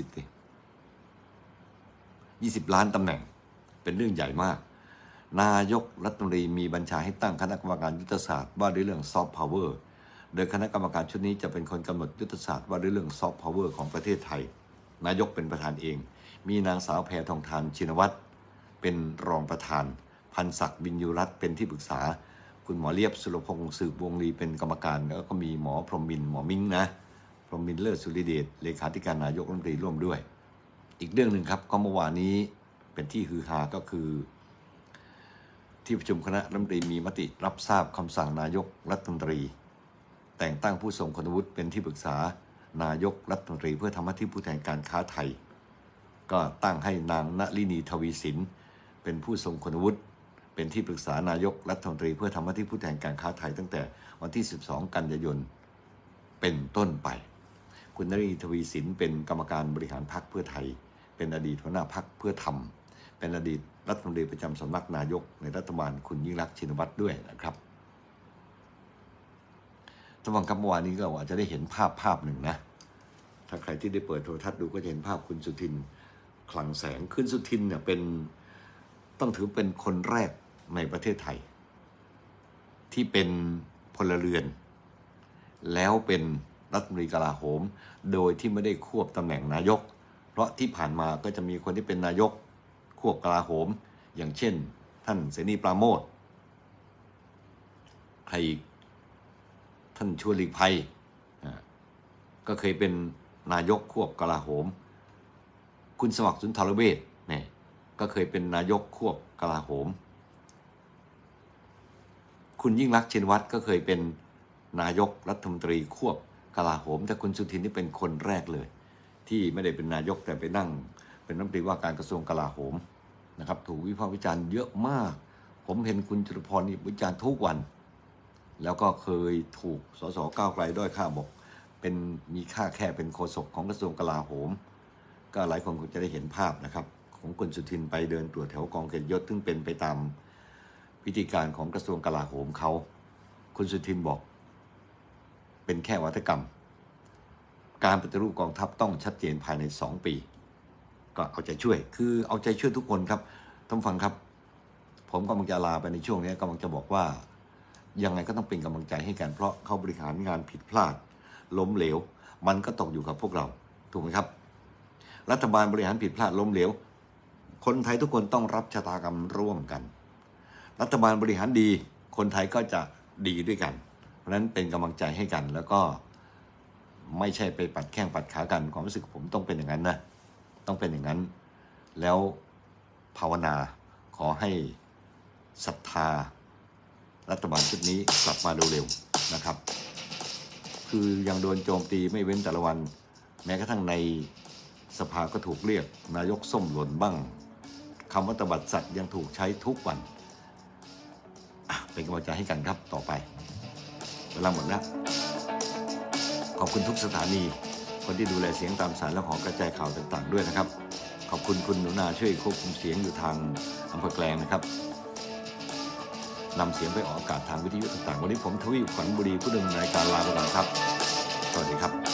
ล้านตำแหน่งเป็นเรื่องใหญ่มากนายกรัฐมนตรีมีบัญชาให้ตั้งคณะกรรมการยุทธศาสตร์ว่าด้วยเรื่องซอฟต์พาวเวอร์โดยคณะกรรมการชุดนี้จะเป็นคนกำหนดยุทธศาสตร์ว่าด้วยเรื่องซอฟต์พาวเวอร์ของประเทศไทยนายกเป็นประธานเองมีนางสาวแพทองธารชินวัตรเป็นรองประธานพันศักดิ์บิญญูรัตน์เป็นที่ปรึกษาคุณหมอเลียบสุรพงศ์สืบวงลีเป็นกรรมการแล้วก็มีหมอพรหมินทร์หมอมิ้งนะพรหมินทร์เลิศสุริเดชเลขาธิการนายกรัฐมนตรีร่วมด้วยอีกเรื่องหนึ่งครับก็เมื่อวานนี้เป็นที่ฮือฮาก็คือที่ประชุมคณะรัฐมนตรีมีมติรับทราบคำสั่งนายกรัฐมนตรีแต่งตั้งผู้ทรงคุณวุฒิเป็นที่ปรึกษานายกรัฐมนตรีเพื่อทำหน้าที่ผู้แทนการค้าไทยก็ตั้งให้นางณลินีทวีสินเป็นผู้ทรงคุณวุฒิเป็นที่ปรึกษานายกรัฐมนตรีเพื่อทำหน้าที่ผู้แทนการค้าไทยตั้งแต่วันที่ 12 กันยายนเป็นต้นไปคุณณลินีทวีสินเป็นกรรมการบริหารพรรคเพื่อไทยเป็นอดีตหัวหน้าพรรคเพื่อธรรมเป็นอดีตรัฐมนตรีประจำสำนักนายกในรัฐบาลคุณยิ่งลักษณ์ชินวัตรด้วยนะครับท่านผู้ชมครับเมื่อวานนี้ก็อาจจะได้เห็นภาพหนึ่งนะถ้าใครที่ได้เปิดโทรทัศน์ดูก็จะเห็นภาพคุณสุทินคลังแสงคุณสุทินเนี่ยเป็นต้องถือเป็นคนแรกในประเทศไทยที่เป็นพลเรือนแล้วเป็นรัฐมนตรีกลาโหมโดยที่ไม่ได้ควบตำแหน่งนายกเพราะที่ผ่านมาก็จะมีคนที่เป็นนายกควบกลาโหมอย่างเช่นท่านเสนีปราโมชใครท่านชวนหลีกภัยก็เคยเป็นนายกควบกลาโหมคุณสมัครสุนทรเวชเนี่ยก็เคยเป็นนายกควบกลาโหมคุณยิ่งลักษณ์ชินวัตรก็เคยเป็นนายกรัฐมนตรีควบกลาโหมแต่คุณสุทินนี่เป็นคนแรกเลยที่ไม่ได้เป็นนายกแต่ไปนั่งเป็นรัฐมนตรีว่าการกระทรวงกลาโหมนะครับถูกวิพากษ์วิจารณ์เยอะมากผมเห็นคุณจตุพรนี่วิจารณ์ทุกวันแล้วก็เคยถูกสสก้าวไกลด้อยค่าบอกเป็นมีค่าแค่เป็นโฆษกของกระทรวงกลาโหมก็หลายคนคงจะได้เห็นภาพนะครับของคุณสุทินไปเดินตรวจแถวกองเกียรติยศซึ่งเป็นไปตามวิธีการของกระทรวงกลาโหมเขาคุณสุทินบอกเป็นแค่วัฒกรรมการปฏิรูปกองทัพต้องชัดเจนภายใน2 ปีก็เอาใจช่วยคือเอาใจช่วยทุกคนครับท่านฟังครับผมกำลังจะลาไปในช่วงนี้กำลังจะบอกว่ายังไงก็ต้องเป็นกำลังใจให้กันเพราะเขาบริหารงานผิดพลาดล้มเหลวมันก็ตกอยู่กับพวกเราถูกไหมครับรัฐบาลบริหารผิดพลาดล้มเหลวคนไทยทุกคนต้องรับชะตากรรมร่วมกันรัฐบาลบริหารดีคนไทยก็จะดีด้วยกันเพราะฉะนั้นเป็นกำลังใจให้กันแล้วก็ไม่ใช่ไปปัดแข้งปัดขากันความรู้สึกผมต้องเป็นอย่างนั้นนะต้องเป็นอย่างนั้นแล้วภาวนาขอให้ศรัทธารัฐบาลชุดนี้กลับมาเร็วๆนะครับคือยังโดนโจมตีไม่เว้นแต่ละวันแม้กระทั่งในสภาก็ถูกเรียกนายกส้มหล่นบ้างคำว่าตบัดสัตว์ยังถูกใช้ทุกวันเป็นกำลังใจให้กันครับต่อไปเวลาหมดแล้วขอบคุณทุกสถานีคนที่ดูแลเสียงตามสายและหอกระจายข่าวต่างๆด้วยนะครับขอบคุณคุณหนูนาช่วยควบคุมเสียงอยู่ทางอำเภอแกลงนะครับนำเสียงไปออกอากาศทางวิทยุต่างๆวันนี้ผมทวีปขวัญบุรีผู้ดำเนินรายการลาไปก่อนครับสวัสดีครับ